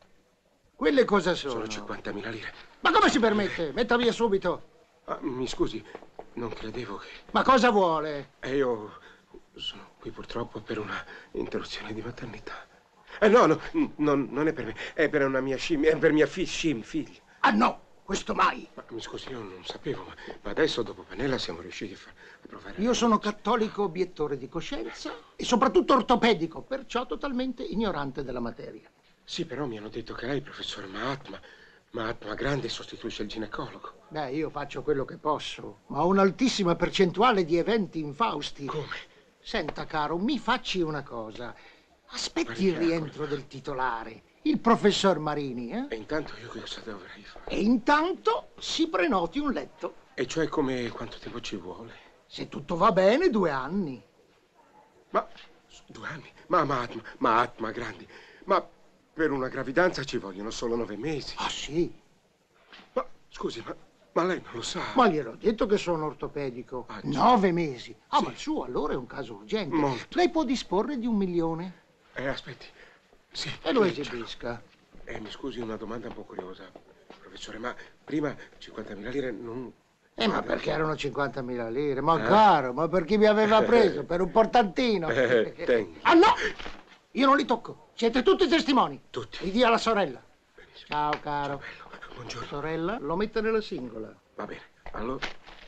Quelle cosa sono? Sono cinquantamila lire. Ma come si permette? Metta via subito. Ah, mi scusi, non credevo che... Ma cosa vuole? Eh, io sono qui purtroppo per una interruzione di maternità. Eh, no, no, non, non è per me, è per una mia scimmia, è per mia fi- scim, figlia. Ah no, questo mai. Ma mi scusi, io non sapevo, ma, ma adesso dopo Pennella siamo riusciti a, far, a provare... Io sono cattolico obiettore di coscienza e soprattutto ortopedico, perciò totalmente ignorante della materia. Sì, però mi hanno detto che lei, professor Mahatma, Mahatma Grande, sostituisce il ginecologo. Beh, io faccio quello che posso, ma ho un'altissima percentuale di eventi infausti. Come? Senta, caro, mi facci una cosa. Aspetti il Guardi, rientro del titolare, il professor Marini, eh? E intanto io cosa dovrei fare? E intanto si prenoti un letto. E cioè come quanto tempo ci vuole? Se tutto va bene, due anni. Ma, due anni? Ma Mahatma, Mahatma Grandi, ma per una gravidanza ci vogliono solo nove mesi. Ah, sì? Ma, scusi, ma, ma lei non lo sa? Ma gliel'ho detto che sono ortopedico. Ah, Nove mesi. Ah, Sì. ma il suo allora è un caso urgente. Molto. Lei può disporre di un milione. Eh, aspetti. Sì. E lo sì, esibisca. Eh, mi scusi, una domanda un po' curiosa, professore, ma prima cinquantamila lire non... Eh, ma perché erano cinquantamila lire? Ma Eh? caro, ma per chi mi aveva preso? Per un portantino? Eh, tenga. Ah, no! Io non li tocco. Siete tutti testimoni. Tutti. Li dia alla sorella. Ciao, caro. Buongiorno. Sorella, lo mette nella singola. Va bene, allora...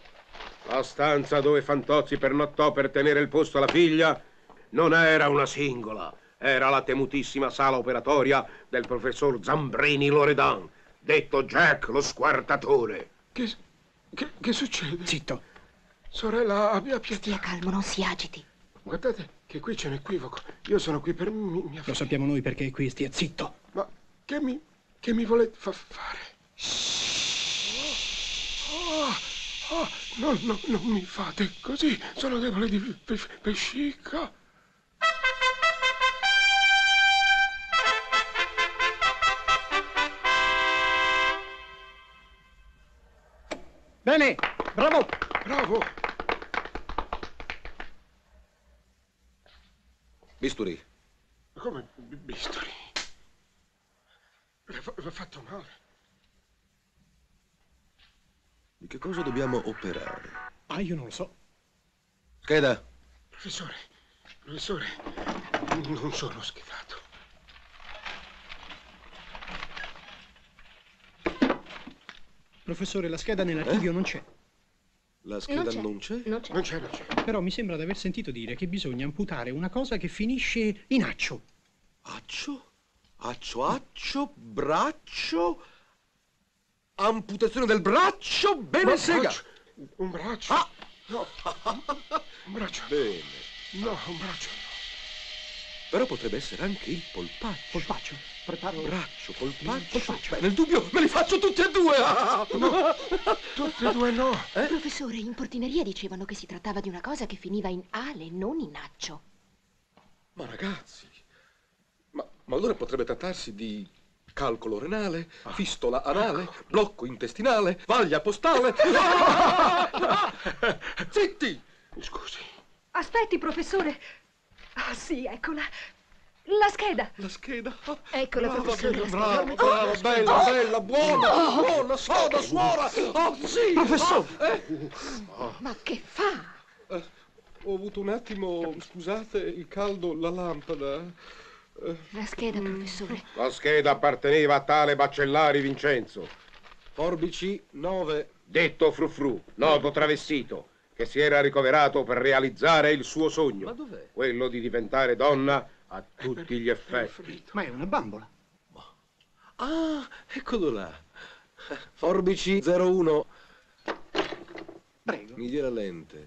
La stanza dove Fantozzi pernottò per tenere il posto alla figlia non era una singola, era la temutissima sala operatoria del professor Zambrini Loredan, detto Jack lo squartatore. Che, che, che succede? Zitto. Sorella, abbia pietà. Stia calmo, non si agiti. Guardate che qui c'è un equivoco. Io sono qui per mi- mia figlia. Lo sappiamo noi perché è qui, stia zitto. Ma che mi, che mi volete fa fare? Oh, oh, no, no, non mi fate così. Sono debole di pe- vescica. Bene, bravo. Bravo. Bisturi. Ma come b- bisturi? Le ho fatto male. Di che cosa dobbiamo operare? Ah, io non lo so. Scheda. Professore, professore, non sono schedato. Professore, la scheda nell'archivio Eh? non c'è. La scheda non c'è? Non c'è. Non c'è, non c'è. Però mi sembra di aver sentito dire che bisogna amputare una cosa che finisce in accio. Accio? Accio, accio, braccio. Amputazione del braccio, bene Ma- sega. braccio, un braccio? Ah! No, un braccio. Bene. No, un braccio. Però potrebbe essere anche il polpaccio. Polpaccio? Preparo. Braccio, polpaccio. polpaccio. Beh, nel dubbio me li faccio tutti e due. Ah! No, tutti e due no. Eh? Professore, in portineria dicevano che si trattava di una cosa che finiva in ale, non in accio. Ma ragazzi, ma, ma allora potrebbe trattarsi di calcolo renale, fistola anale, blocco intestinale, vaglia postale. Zitti! Scusi. Aspetti, professore. Ah, sì, eccola. La scheda. La scheda? Eccola, Brava, professore. la scheda. brava, brava, bella, bella, buona, buona, soda, suora. Oh, sì! Professore! Ah, eh? Ma che fa? Eh, ho avuto un attimo, scusate, il caldo, la lampada. Eh, La scheda, professore. La scheda apparteneva a tale Bacellari Vincenzo, Forbici nove. detto Frufru, noto travestito, che si era ricoverato per realizzare il suo sogno. Ma dov'è? Quello di diventare donna a tutti gli effetti. Ma è una bambola. Ah, eccolo là. Forbici zero uno. Prego. Mi dia la lente.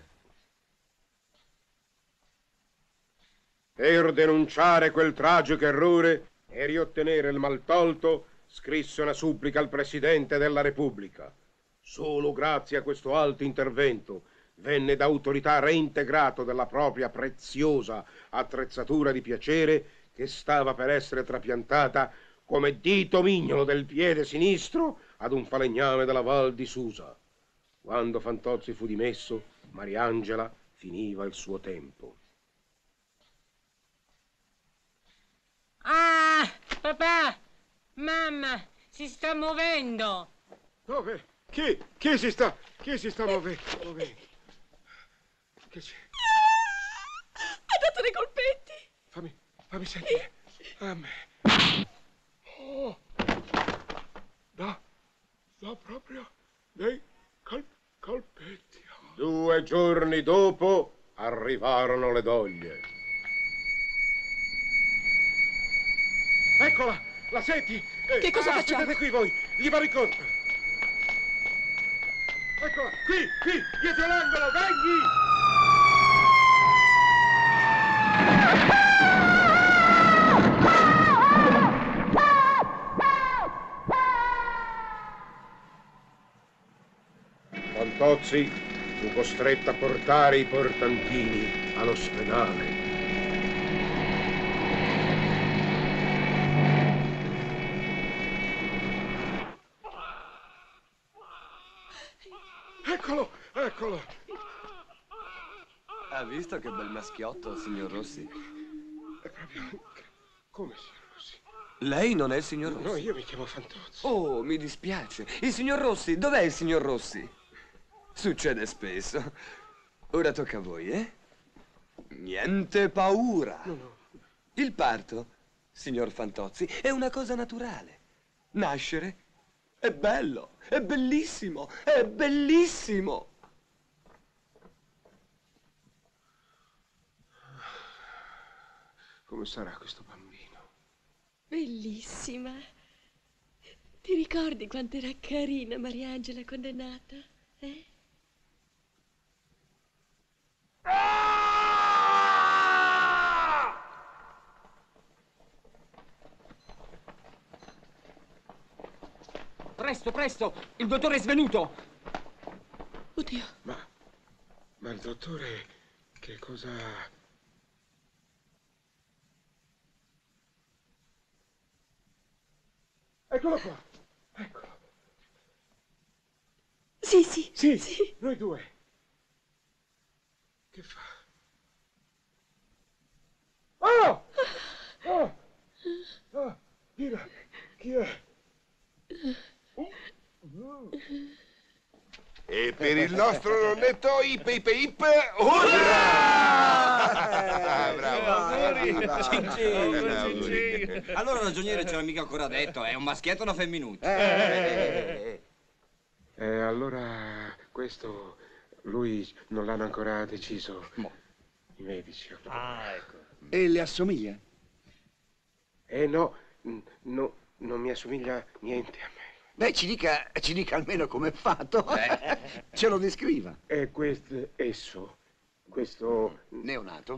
Per denunciare quel tragico errore e riottenere il maltolto, scrisse una supplica al Presidente della Repubblica. Solo grazie a questo alto intervento venne da autorità reintegrato della propria preziosa attrezzatura di piacere che stava per essere trapiantata come dito mignolo del piede sinistro ad un falegname della Val di Susa. Quando Fantozzi fu dimesso, Mariangela finiva il suo tempo. Ah, papà, mamma, si sta muovendo. Dove? Chi? Chi si sta? Chi si sta muovendo? muovendo? Che c'è? Ha dato dei colpetti. Fammi, fammi sentire. A me. Oh. Da, da proprio dei col, colpetti. Due giorni dopo arrivarono le doglie. Eccola, la senti? Eh, Che cosa ah, facciamo? Aspettate qui voi, gli vado incontro. Eccola, qui, qui, dietro l'angolo, vegli! Fantozzi fu costretto a portare i portantini all'ospedale. Eccolo, eccolo. Ha visto che bel maschiotto, signor Rossi? È proprio... Come, signor Rossi? Lei non è il signor Rossi? No, io mi chiamo Fantozzi. Oh, mi dispiace. Il signor Rossi, dov'è il signor Rossi? Succede spesso. Ora tocca a voi, eh? Niente paura. No, no. Il parto, signor Fantozzi, è una cosa naturale. Nascere è bello, è bellissimo, è bellissimo. Come sarà questo bambino? Bellissima. Ti ricordi quanto era carina Mariangela quando è nata? Eh? Presto, presto, il dottore è svenuto. Oddio. Ma... ma il dottore... che cosa... Eccolo qua! Eccolo! Sì, sì, sì, sì. Noi due. Che fa? Oh! Oh! Oh! Chi è? Chi è? E per il nostro nonnetto ip ip ip, urrà! Ah, bravo. Cincin. Allora il ragioniere ce l'ha mica ancora detto, è un maschietto o una femminuccia? Eh, eh, allora questo lui non l'hanno ancora deciso. I medici. Ah, ecco. E le assomiglia? Eh no, no, non mi assomiglia niente a me. Beh, ci dica, ci dica almeno com'è fatto. Eh. Ce lo descriva. E questo, esso, questo... Neonato?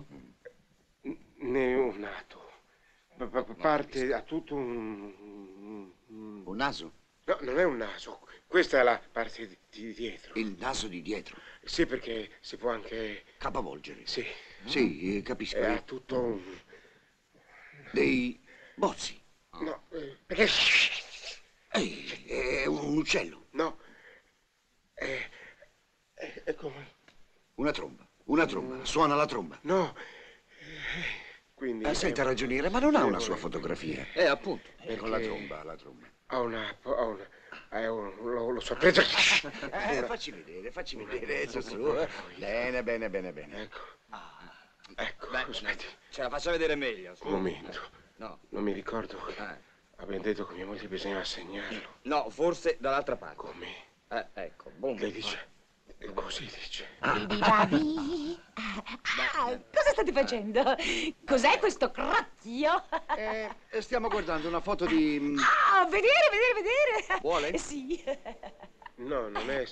Neonato. Pa- pa- parte a tutto un... Un naso? No, non è un naso. Questa è la parte di, di dietro. Il naso di dietro? Sì, perché si può anche... Capovolgere? Sì. Sì, capisco. Ha tutto un... Dei bozzi? No, eh, perché... Ehi, è un uccello? No, è, è, è come... Una tromba, una tromba, suona la tromba. No, quindi... Eh, senta, ragioniere, ma non ha una sua fotografia? Eh, appunto. Perché... Con la tromba, la tromba. Ha una... Ha una è un, lo, lo sorpresa. Eh, facci vedere, facci vedere, su, su. Bene, bene, bene, bene. Ecco. Ecco, Beh, aspetti. Ce la faccia vedere meglio. Un momento. No. Non mi ricordo. Eh. Abbiamo detto che mia moglie bisognava segnarlo. No, forse dall'altra parte. Come? Eh, ecco, buon. Lei dice? Così dice. Babi. Ah, cosa state facendo? Cos'è questo crocchio? Eh, stiamo guardando una foto di... Ah, vedere, vedere, vedere. Vuole? Eh, sì. No, non è...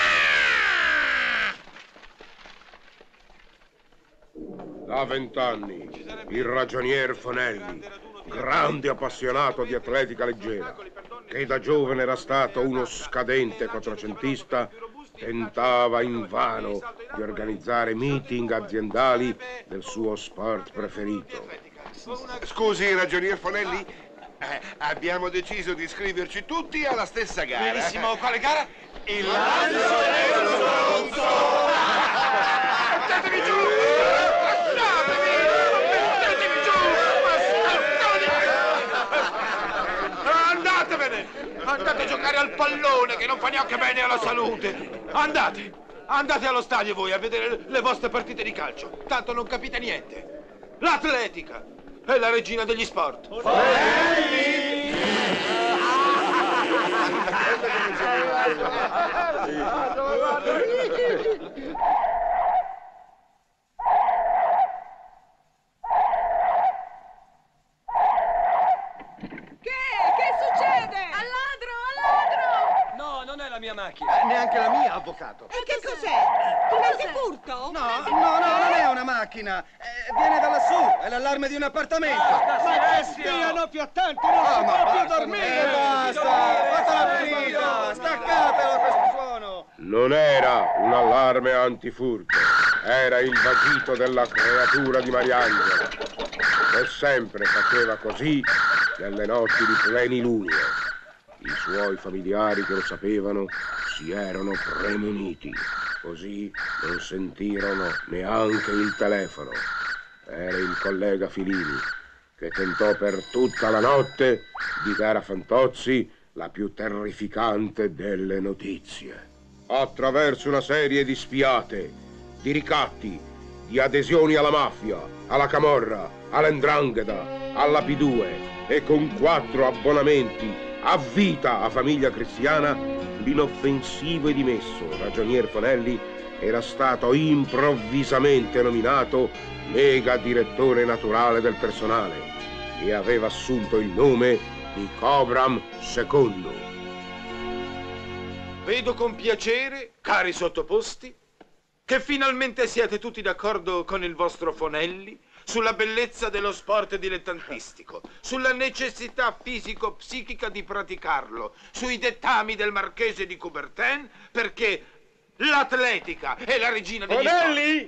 Da vent'anni, il ragionier Fonelli, grande appassionato di atletica leggera, che da giovane era stato uno scadente quattrocentista, tentava invano di organizzare meeting aziendali del suo sport preferito. Scusi, ragionier Fonelli, eh, abbiamo deciso di iscriverci tutti alla stessa gara. Benissimo, quale gara? Il lancio dello stronzo! Andatevi giù! Andatevene! Andate a giocare al pallone che non fa neanche bene alla salute! Andate! Andate allo stadio voi a vedere le vostre partite di calcio! Tanto non capite niente! L'atletica è la regina degli sport! La mia macchina. Eh, neanche la mia, avvocato. E che cos'è? Commetti furto? No, no, no, non è una macchina. Eh, viene da lassù, è l'allarme di un appartamento. Ma eh, stiano più attenti, non Oh, si ma può più basta, dormire. eh, basta, fatela finita, staccatelo questo suono. Non era un allarme antifurto, era il vagito della creatura di Mariangela, che sempre faceva così nelle notti di plenilunio. I suoi familiari che lo sapevano si erano premuniti, così non sentirono neanche il telefono. Era il collega Filini, che tentò per tutta la notte di dare a Fantozzi la più terrificante delle notizie. Attraverso una serie di spiate, di ricatti, di adesioni alla mafia, alla camorra, all'ndrangheta, alla P due e con quattro abbonamenti a vita a Famiglia Cristiana, l'inoffensivo e dimesso ragionier Fonelli era stato improvvisamente nominato mega direttore naturale del personale e aveva assunto il nome di Cobram secondo. Vedo con piacere, cari sottoposti, che finalmente siete tutti d'accordo con il vostro Fonelli sulla bellezza dello sport dilettantistico, sulla necessità fisico-psichica di praticarlo, sui dettami del marchese di Coubertin, perché l'atletica è la regina degli Fonelli!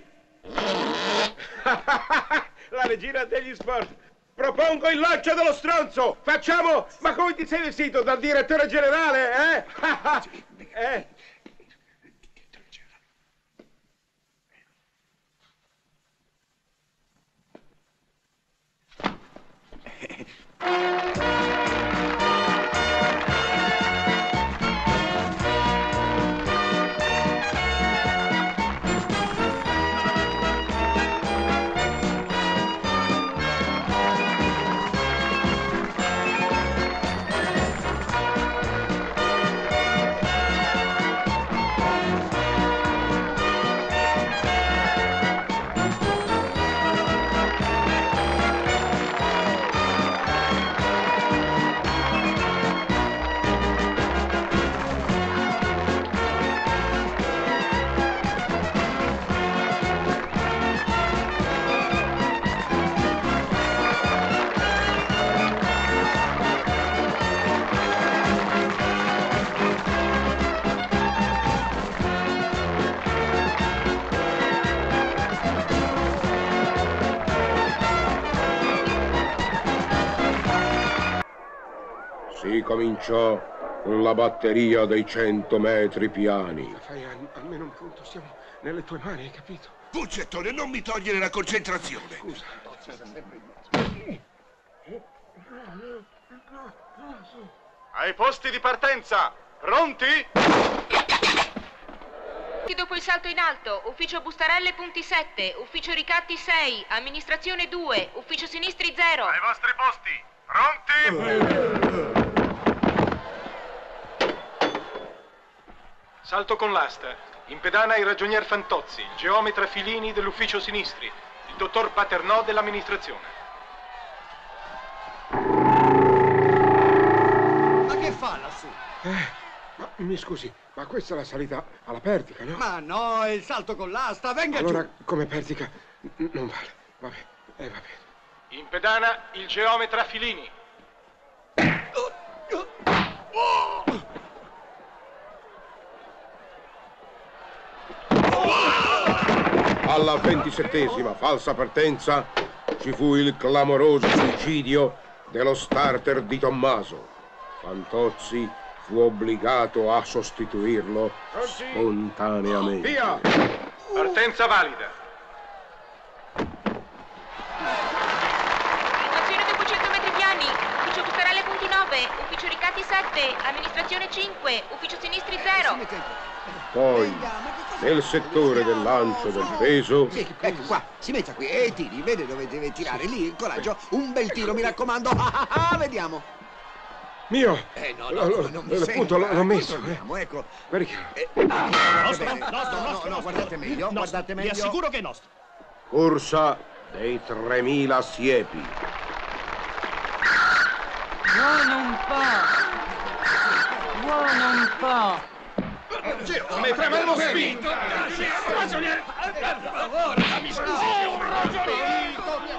La regina degli sport! Propongo il lancio dello stronzo! Facciamo... Ma come ti sei vestito? Dal direttore generale, eh? eh? Si cominciò con la batteria dei cento metri piani. Fai al- almeno un punto, siamo nelle tue mani, hai capito? Puzzettone, non mi togliere la concentrazione. Scusa. Ai posti di partenza, pronti? Dopo il salto in alto, ufficio Bustarelle punti sette, ufficio Ricatti sei, amministrazione due, ufficio sinistri zero. Ai vostri posti, pronti? Salto con l'asta. In pedana il ragionier Fantozzi, il geometra Filini dell'ufficio sinistri, il dottor Paternò dell'amministrazione. Ma che fa lassù? Eh, ma mi scusi, ma questa è la salita alla Pertica, no? Ma no, è il salto con l'asta, venga Allora, giù. come Pertica, n- non vale. Vabbè, eh, va bene. In pedana il geometra Filini. Alla ventisettesima falsa partenza ci fu il clamoroso suicidio dello starter di Tommaso. Fantozzi fu obbligato a sostituirlo spontaneamente. Via! Partenza valida. Situazione dopo cento metri piani, ufficio Bustarelle punti nove, ufficio Ricatti sette, amministrazione cinque, ufficio sinistri zero. Poi, nel settore del lancio del peso, Sì, ecco qua, si metta qui e tiri, vede dove deve tirare, lì, coraggio, un bel tiro, mi raccomando, ah, ah, ah, vediamo. Mio! Eh, no, Lo- lo- non mi appunto, sembra, l'ho- l'ho messo, eh. controlliamo, ecco. Perché? Eh, Nostro, bene. nostro, no, no, nostro, no, nostro. guardate meglio, Nostro. guardate Vi meglio. assicuro che è nostro. corsa dei tremila siepi. Buono un po'. Buono un po'. Come tremano spinto! Ragioniere! Per favore, dammi scusi! Oh, ragioniere!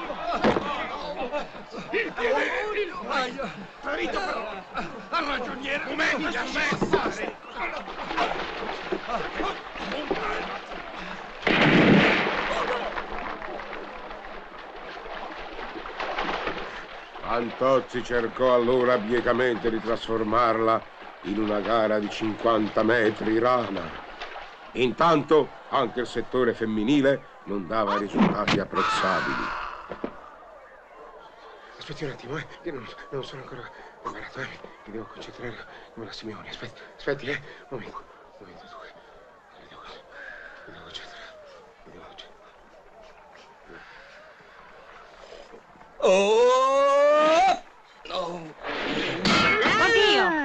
Il piede! Il paio! Ferito però! Al ragioniere! Momenti, aspetta! Fantozzi cercò allora biecamente di trasformarla in una gara di cinquanta metri rana. Intanto anche il settore femminile non dava risultati apprezzabili. Aspetti un attimo, eh, che non, non sono ancora preparato, eh. Mi devo concentrare come la Simeone. Aspetti, aspetti, eh. Un momento, un momento, due. Mi devo, mi devo concentrare. Mi devo concentrare. Oh! No! Oddio!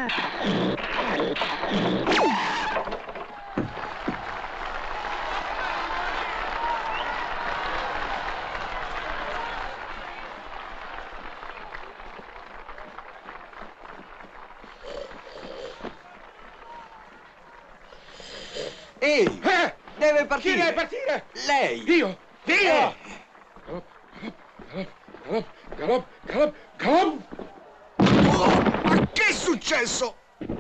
Ehi, Eh! deve partire. Chi deve partire? Lei. Io! Io! Galop, galop, galop, galop! Oh, ma che è successo?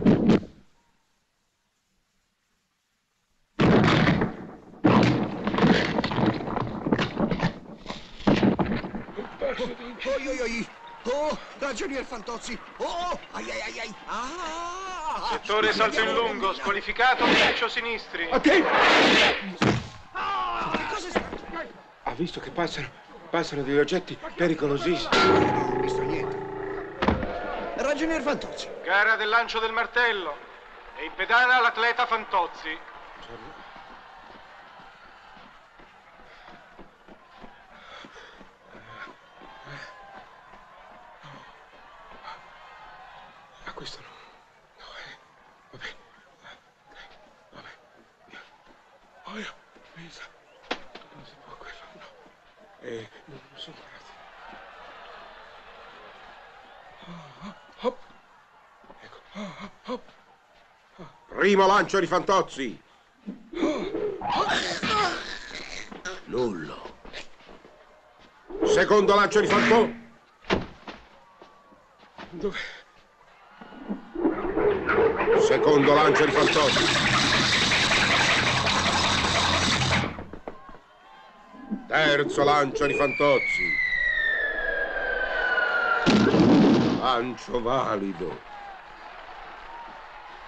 Oi, oi, oi. Oh, ragionier Fantozzi. Oh, ai, ai, ai, ai. Ah, Settore salto in lungo, squalificato ufficio sinistri. A te! Ah, che cosa è stato? Ha visto che passano, passano degli oggetti pericolosissimi. Non ho visto niente. Ragionier Fantozzi. Gara del lancio del martello. E in pedana l'atleta Fantozzi. Ma questo no. No, eh. Vabbè. Vabbè. Oh, io. Pensa. Non si può quello, no. Eh, non sono parati. Oh, oh, hop. Ecco. Oh, oh, hop. Primo lancio di Fantozzi. Nullo. Secondo lancio di Fantozzi. Dove? Secondo lancio di Fantozzi. Terzo lancio di Fantozzi. Lancio valido.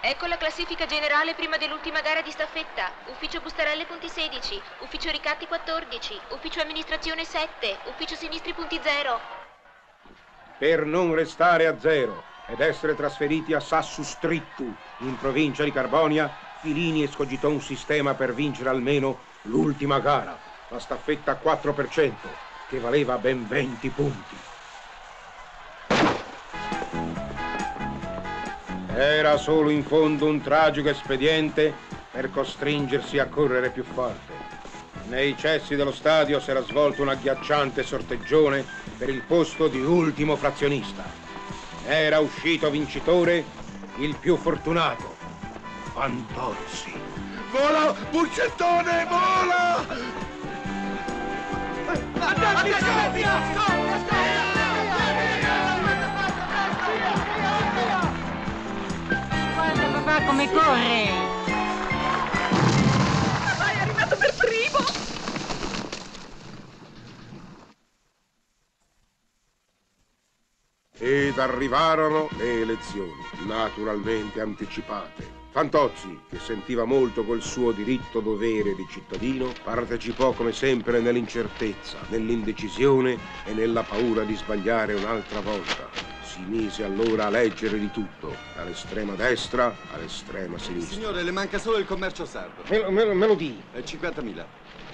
Ecco la classifica generale prima dell'ultima gara di staffetta. Ufficio Bustarelle punti sedici, ufficio Ricatti quattordici, ufficio Amministrazione sette, ufficio Sinistri punti zero. Per non restare a zero ed essere trasferiti a Sassu Strittu, in provincia di Carbonia, Filini escogitò un sistema per vincere almeno l'ultima gara, la staffetta a quattro per cento, che valeva ben venti punti. Era solo in fondo un tragico espediente per costringersi a correre più forte. Nei cessi dello stadio si era svolto un agghiacciante sorteggione per il posto di ultimo frazionista. Era uscito vincitore il più fortunato, Fantozzi. Vola, Buccettone, vola! Andate, Guarda papà come corre! Papà è arrivato per primo! Ed arrivarono le elezioni, naturalmente anticipate. Fantozzi, che sentiva molto quel suo diritto-dovere di cittadino, partecipò come sempre nell'incertezza, nell'indecisione e nella paura di sbagliare un'altra volta. Si mise allora a leggere di tutto, dall'estrema destra all'estrema sinistra. Signore, le manca solo il commercio sardo. Me lo, me lo, me lo di. È cinquantamila.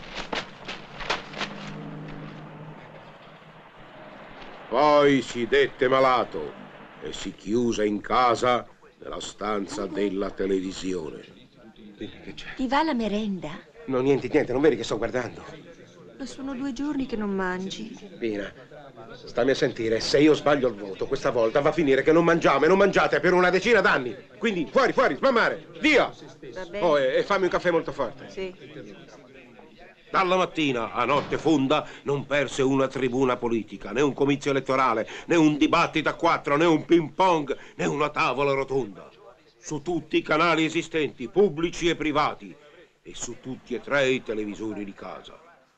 Poi si dette malato e si chiuse in casa nella stanza della televisione. Che c'è? Ti va la merenda? No, niente, niente, non vedi che sto guardando? Ma sono due giorni che non mangi. Pina, stammi a sentire, se io sbaglio il voto, questa volta va a finire che non mangiamo e non mangiate per una decina d'anni. Quindi fuori, fuori, smammare, via! Va bene. Oh, e, e fammi un caffè molto forte. Sì. Dalla mattina a notte fonda non perse una tribuna politica, né un comizio elettorale, né un dibattito a quattro, né un ping pong, né una tavola rotonda. Su tutti i canali esistenti, pubblici e privati, e su tutti e tre i televisori di casa.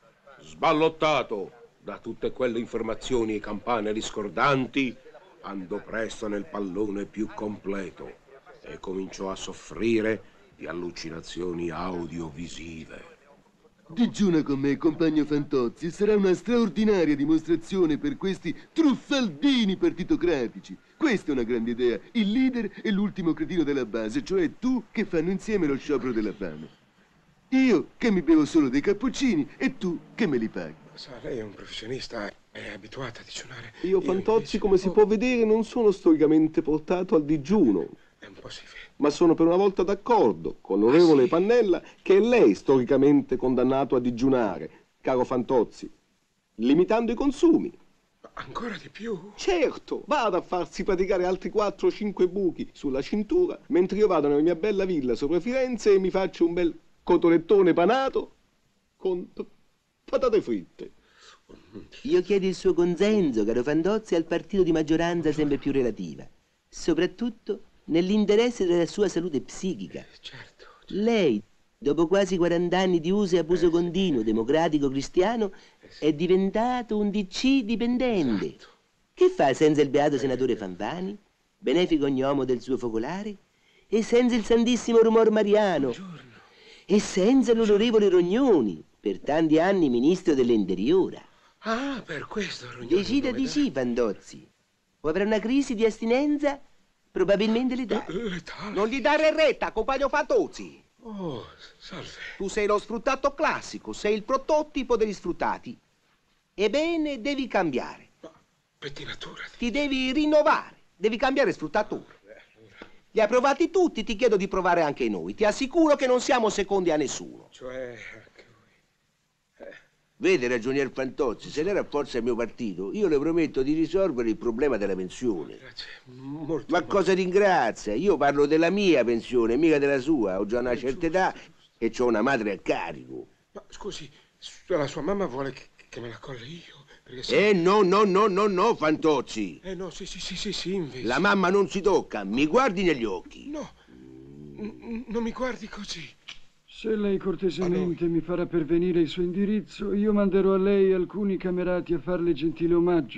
Sballottato da tutte quelle informazioni e campane discordanti, andò presto nel pallone più completo e cominciò a soffrire di allucinazioni audiovisive. Digiuna con me, compagno Fantozzi, sarà una straordinaria dimostrazione per questi truffaldini partitocratici. Questa è una grande idea, il leader e l'ultimo cretino della base, cioè tu, che fanno insieme lo sciopero della fame. Io che mi bevo solo dei cappuccini e tu che me li paghi. Sa, lei è un professionista, è abituata a digiunare. Io, Fantozzi, come si può vedere, non sono storicamente portato al digiuno. È un po' sì. Ma sono per una volta d'accordo con l'onorevole ah, sì? Pannella che è lei storicamente condannato a digiunare, caro Fantozzi, limitando i consumi. Ancora di più? Certo, vada a farsi praticare altri quattro o cinque buchi sulla cintura, mentre io vado nella mia bella villa sopra Firenze e mi faccio un bel cotolettone panato con patate fritte. Io chiedo il suo consenso, caro Fantozzi, al partito di maggioranza sempre più relativa, soprattutto nell'interesse della sua salute psichica. Certo, certo. Lei, dopo quasi quaranta anni di uso e abuso eh, continuo, sì. democratico, cristiano, eh, sì. è diventato un D C dipendente. Esatto. Che fa senza il beato senatore Fanfani, benefico gnomo del suo focolare, e senza il santissimo rumor mariano, Buongiorno. e senza l'onorevole Rognoni, per tanti anni ministro dell'interiora. Ah, per questo Rognoni. Decida di sì, Fantozzi. O avrà una crisi di astinenza? Probabilmente letale. Letale? Non gli dare retta, compagno Fantozzi. Oh, salve. Tu sei lo sfruttato classico, sei il prototipo degli sfruttati. Ebbene, devi cambiare. Ma, pettinatura. Ti devi rinnovare, devi cambiare sfruttatura. Li hai provati tutti, ti chiedo di provare anche noi. Ti assicuro che non siamo secondi a nessuno. Cioè... Vede, ragionier Fantozzi, se lei rafforza il mio partito, io le prometto di risolvere il problema della pensione. Grazie, molto. Ma cosa ringrazia? Io parlo della mia pensione, mica della sua. Ho già una certa età e ho una madre a carico. Ma scusi, la sua mamma vuole che, che me la colli io? Perché se... Eh no, no, no, no, no, Fantozzi. Eh no, sì, sì, sì, sì, sì, invece. La mamma non si tocca, mi guardi negli occhi. No, N- non mi guardi così. Se lei cortesemente mi farà pervenire il suo indirizzo, io manderò a lei alcuni camerati a farle gentile omaggio.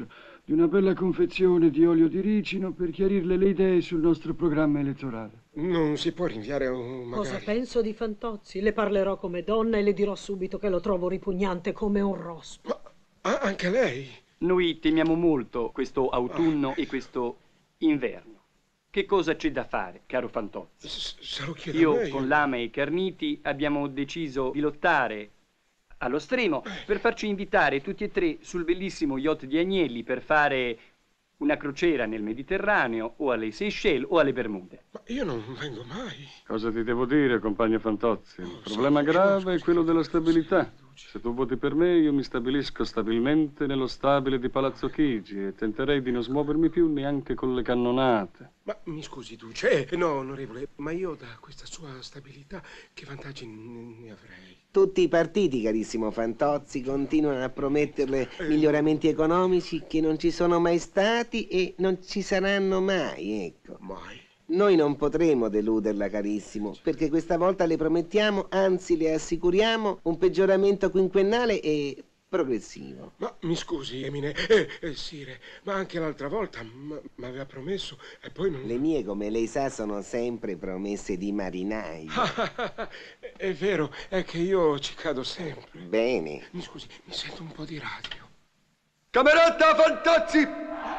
di una bella confezione di olio di ricino per chiarirle le idee sul nostro programma elettorale. Non si può rinviare un magari... Cosa penso di Fantozzi? Le parlerò come donna e le dirò subito che lo trovo ripugnante come un rospo. Ma anche lei? Noi temiamo molto questo autunno e questo inverno. Che cosa c'è da fare, caro Fantozzi? Se lo chiedo Io a lei. con Lama e i Carniti abbiamo deciso di lottare allo stremo per farci invitare tutti e tre sul bellissimo yacht di Agnelli per fare una crociera nel Mediterraneo o alle Seychelles o alle Bermude. Ma io non vengo mai. Cosa ti devo dire, compagno Fantozzi? Il problema grave è quello della stabilità. Se tu voti per me, io mi stabilisco stabilmente nello stabile di Palazzo Chigi e tenterei di non smuovermi più neanche con le cannonate. Ma mi scusi, Duce. No, onorevole, ma io da questa sua stabilità che vantaggi ne avrei? Tutti i partiti, carissimo Fantozzi, continuano a prometterle miglioramenti economici che non ci sono mai stati e non ci saranno mai, ecco. Mai? Noi non potremo deluderla, carissimo, perché questa volta le promettiamo, anzi le assicuriamo, un peggioramento quinquennale e progressivo. Ma mi scusi, Emine, eh, eh, Sire, ma anche l'altra volta mi aveva promesso e poi non... Le mie, come lei sa, sono sempre promesse di marinai. È vero, è che io ci cado sempre. Bene. Mi scusi, mi sento un po' di radio. Camerata Fantozzi!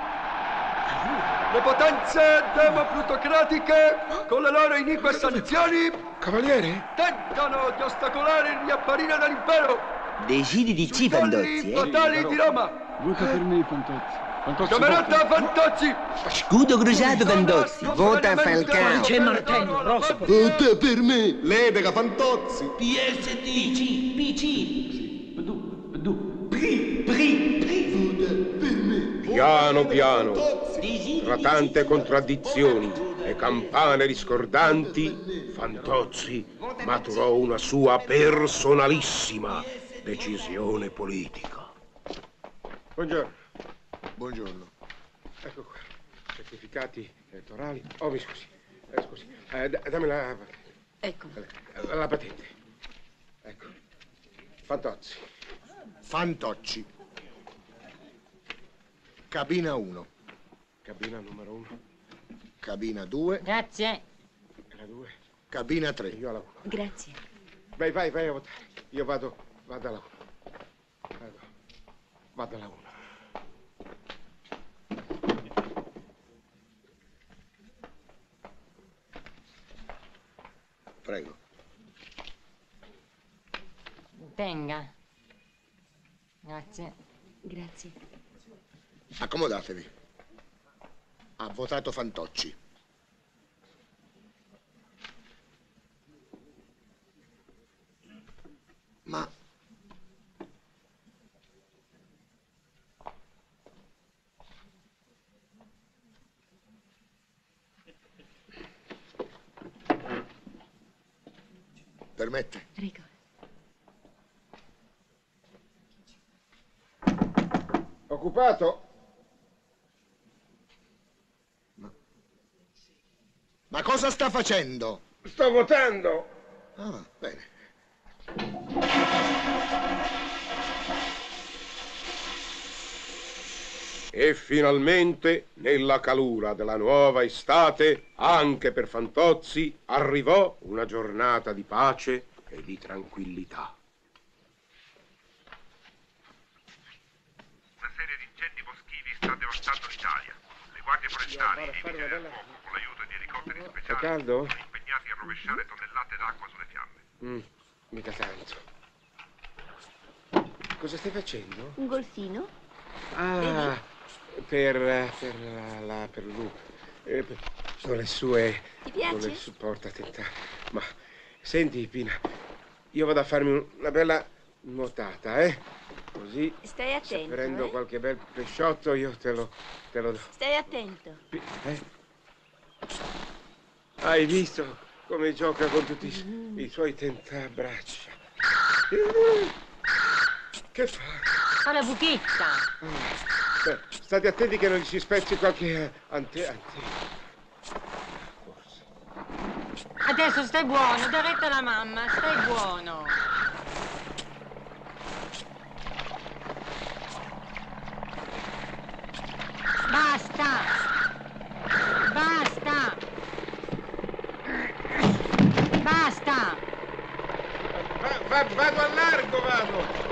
Le potenze demoplutocratiche, con le loro inique sanzioni, Cavaliere? tentano di ostacolare il riapparire dell'impero. Decidi di C, Fantozzi, eh? Fatali di Roma. Vota per me, Fantozzi. Fantozzi Camerata Fantozzi! Scudo crociato, Fantozzi. Vota Falcao. C'è Martello, Rospo. Vota per me. Lebega Fantozzi. P S D, C, P C. Bdu, bdu, Pri, Pri, Pri. Vota per me. Piano piano, tra tante contraddizioni e campane discordanti, Fantozzi maturò una sua personalissima decisione politica. Buongiorno. Buongiorno. Ecco qua, certificati elettorali. Oh, mi scusi, eh, scusi, eh, d- dammi la... Ecco. La, la patente. Ecco. Fantozzi. Fantocci. Cabina uno. Cabina numero uno. Cabina due. Grazie. La due. Cabina tre. Io alla uno. Grazie. Vai, vai, vai a votare. Io vado, vado alla uno. Vado, vado alla uno. Prego. Tenga. Grazie. Grazie. Accomodatevi. Ha votato Fantocci. Ma... Permette? Prego. Occupato? Ma cosa sta facendo? Sto votando. Ah, bene. E finalmente, nella calura della nuova estate, anche per Fantozzi, arrivò una giornata di pace e di tranquillità. Una serie di incendi boschivi sta devastando l'Italia. Le guardie forestali e i vigili del fuoco, con l'aiuto di elicotteri speciali, caldo? sono impegnati a rovesciare tonnellate d'acqua sulle fiamme. Mm, mica tanto. Cosa stai facendo? Un golfino? Ah, per, per la, la per lui. Eh, per- con le sue... Ti piace? Con le sue, porta tentare. Ma, senti, Pina, io vado a farmi un- una bella nuotata, eh? Così, Stai se attento, prendo eh? qualche bel pesciotto, io te lo, te lo do. Stai attento. Eh? Hai visto come gioca con tutti i, i suoi tentabraccia? Che fa? Fa la buchetta. Beh, state attenti che non gli si spezzi qualche ante... ante... Adesso stai buono, dai retta alla mamma, stai buono. va, vado a largo, vado!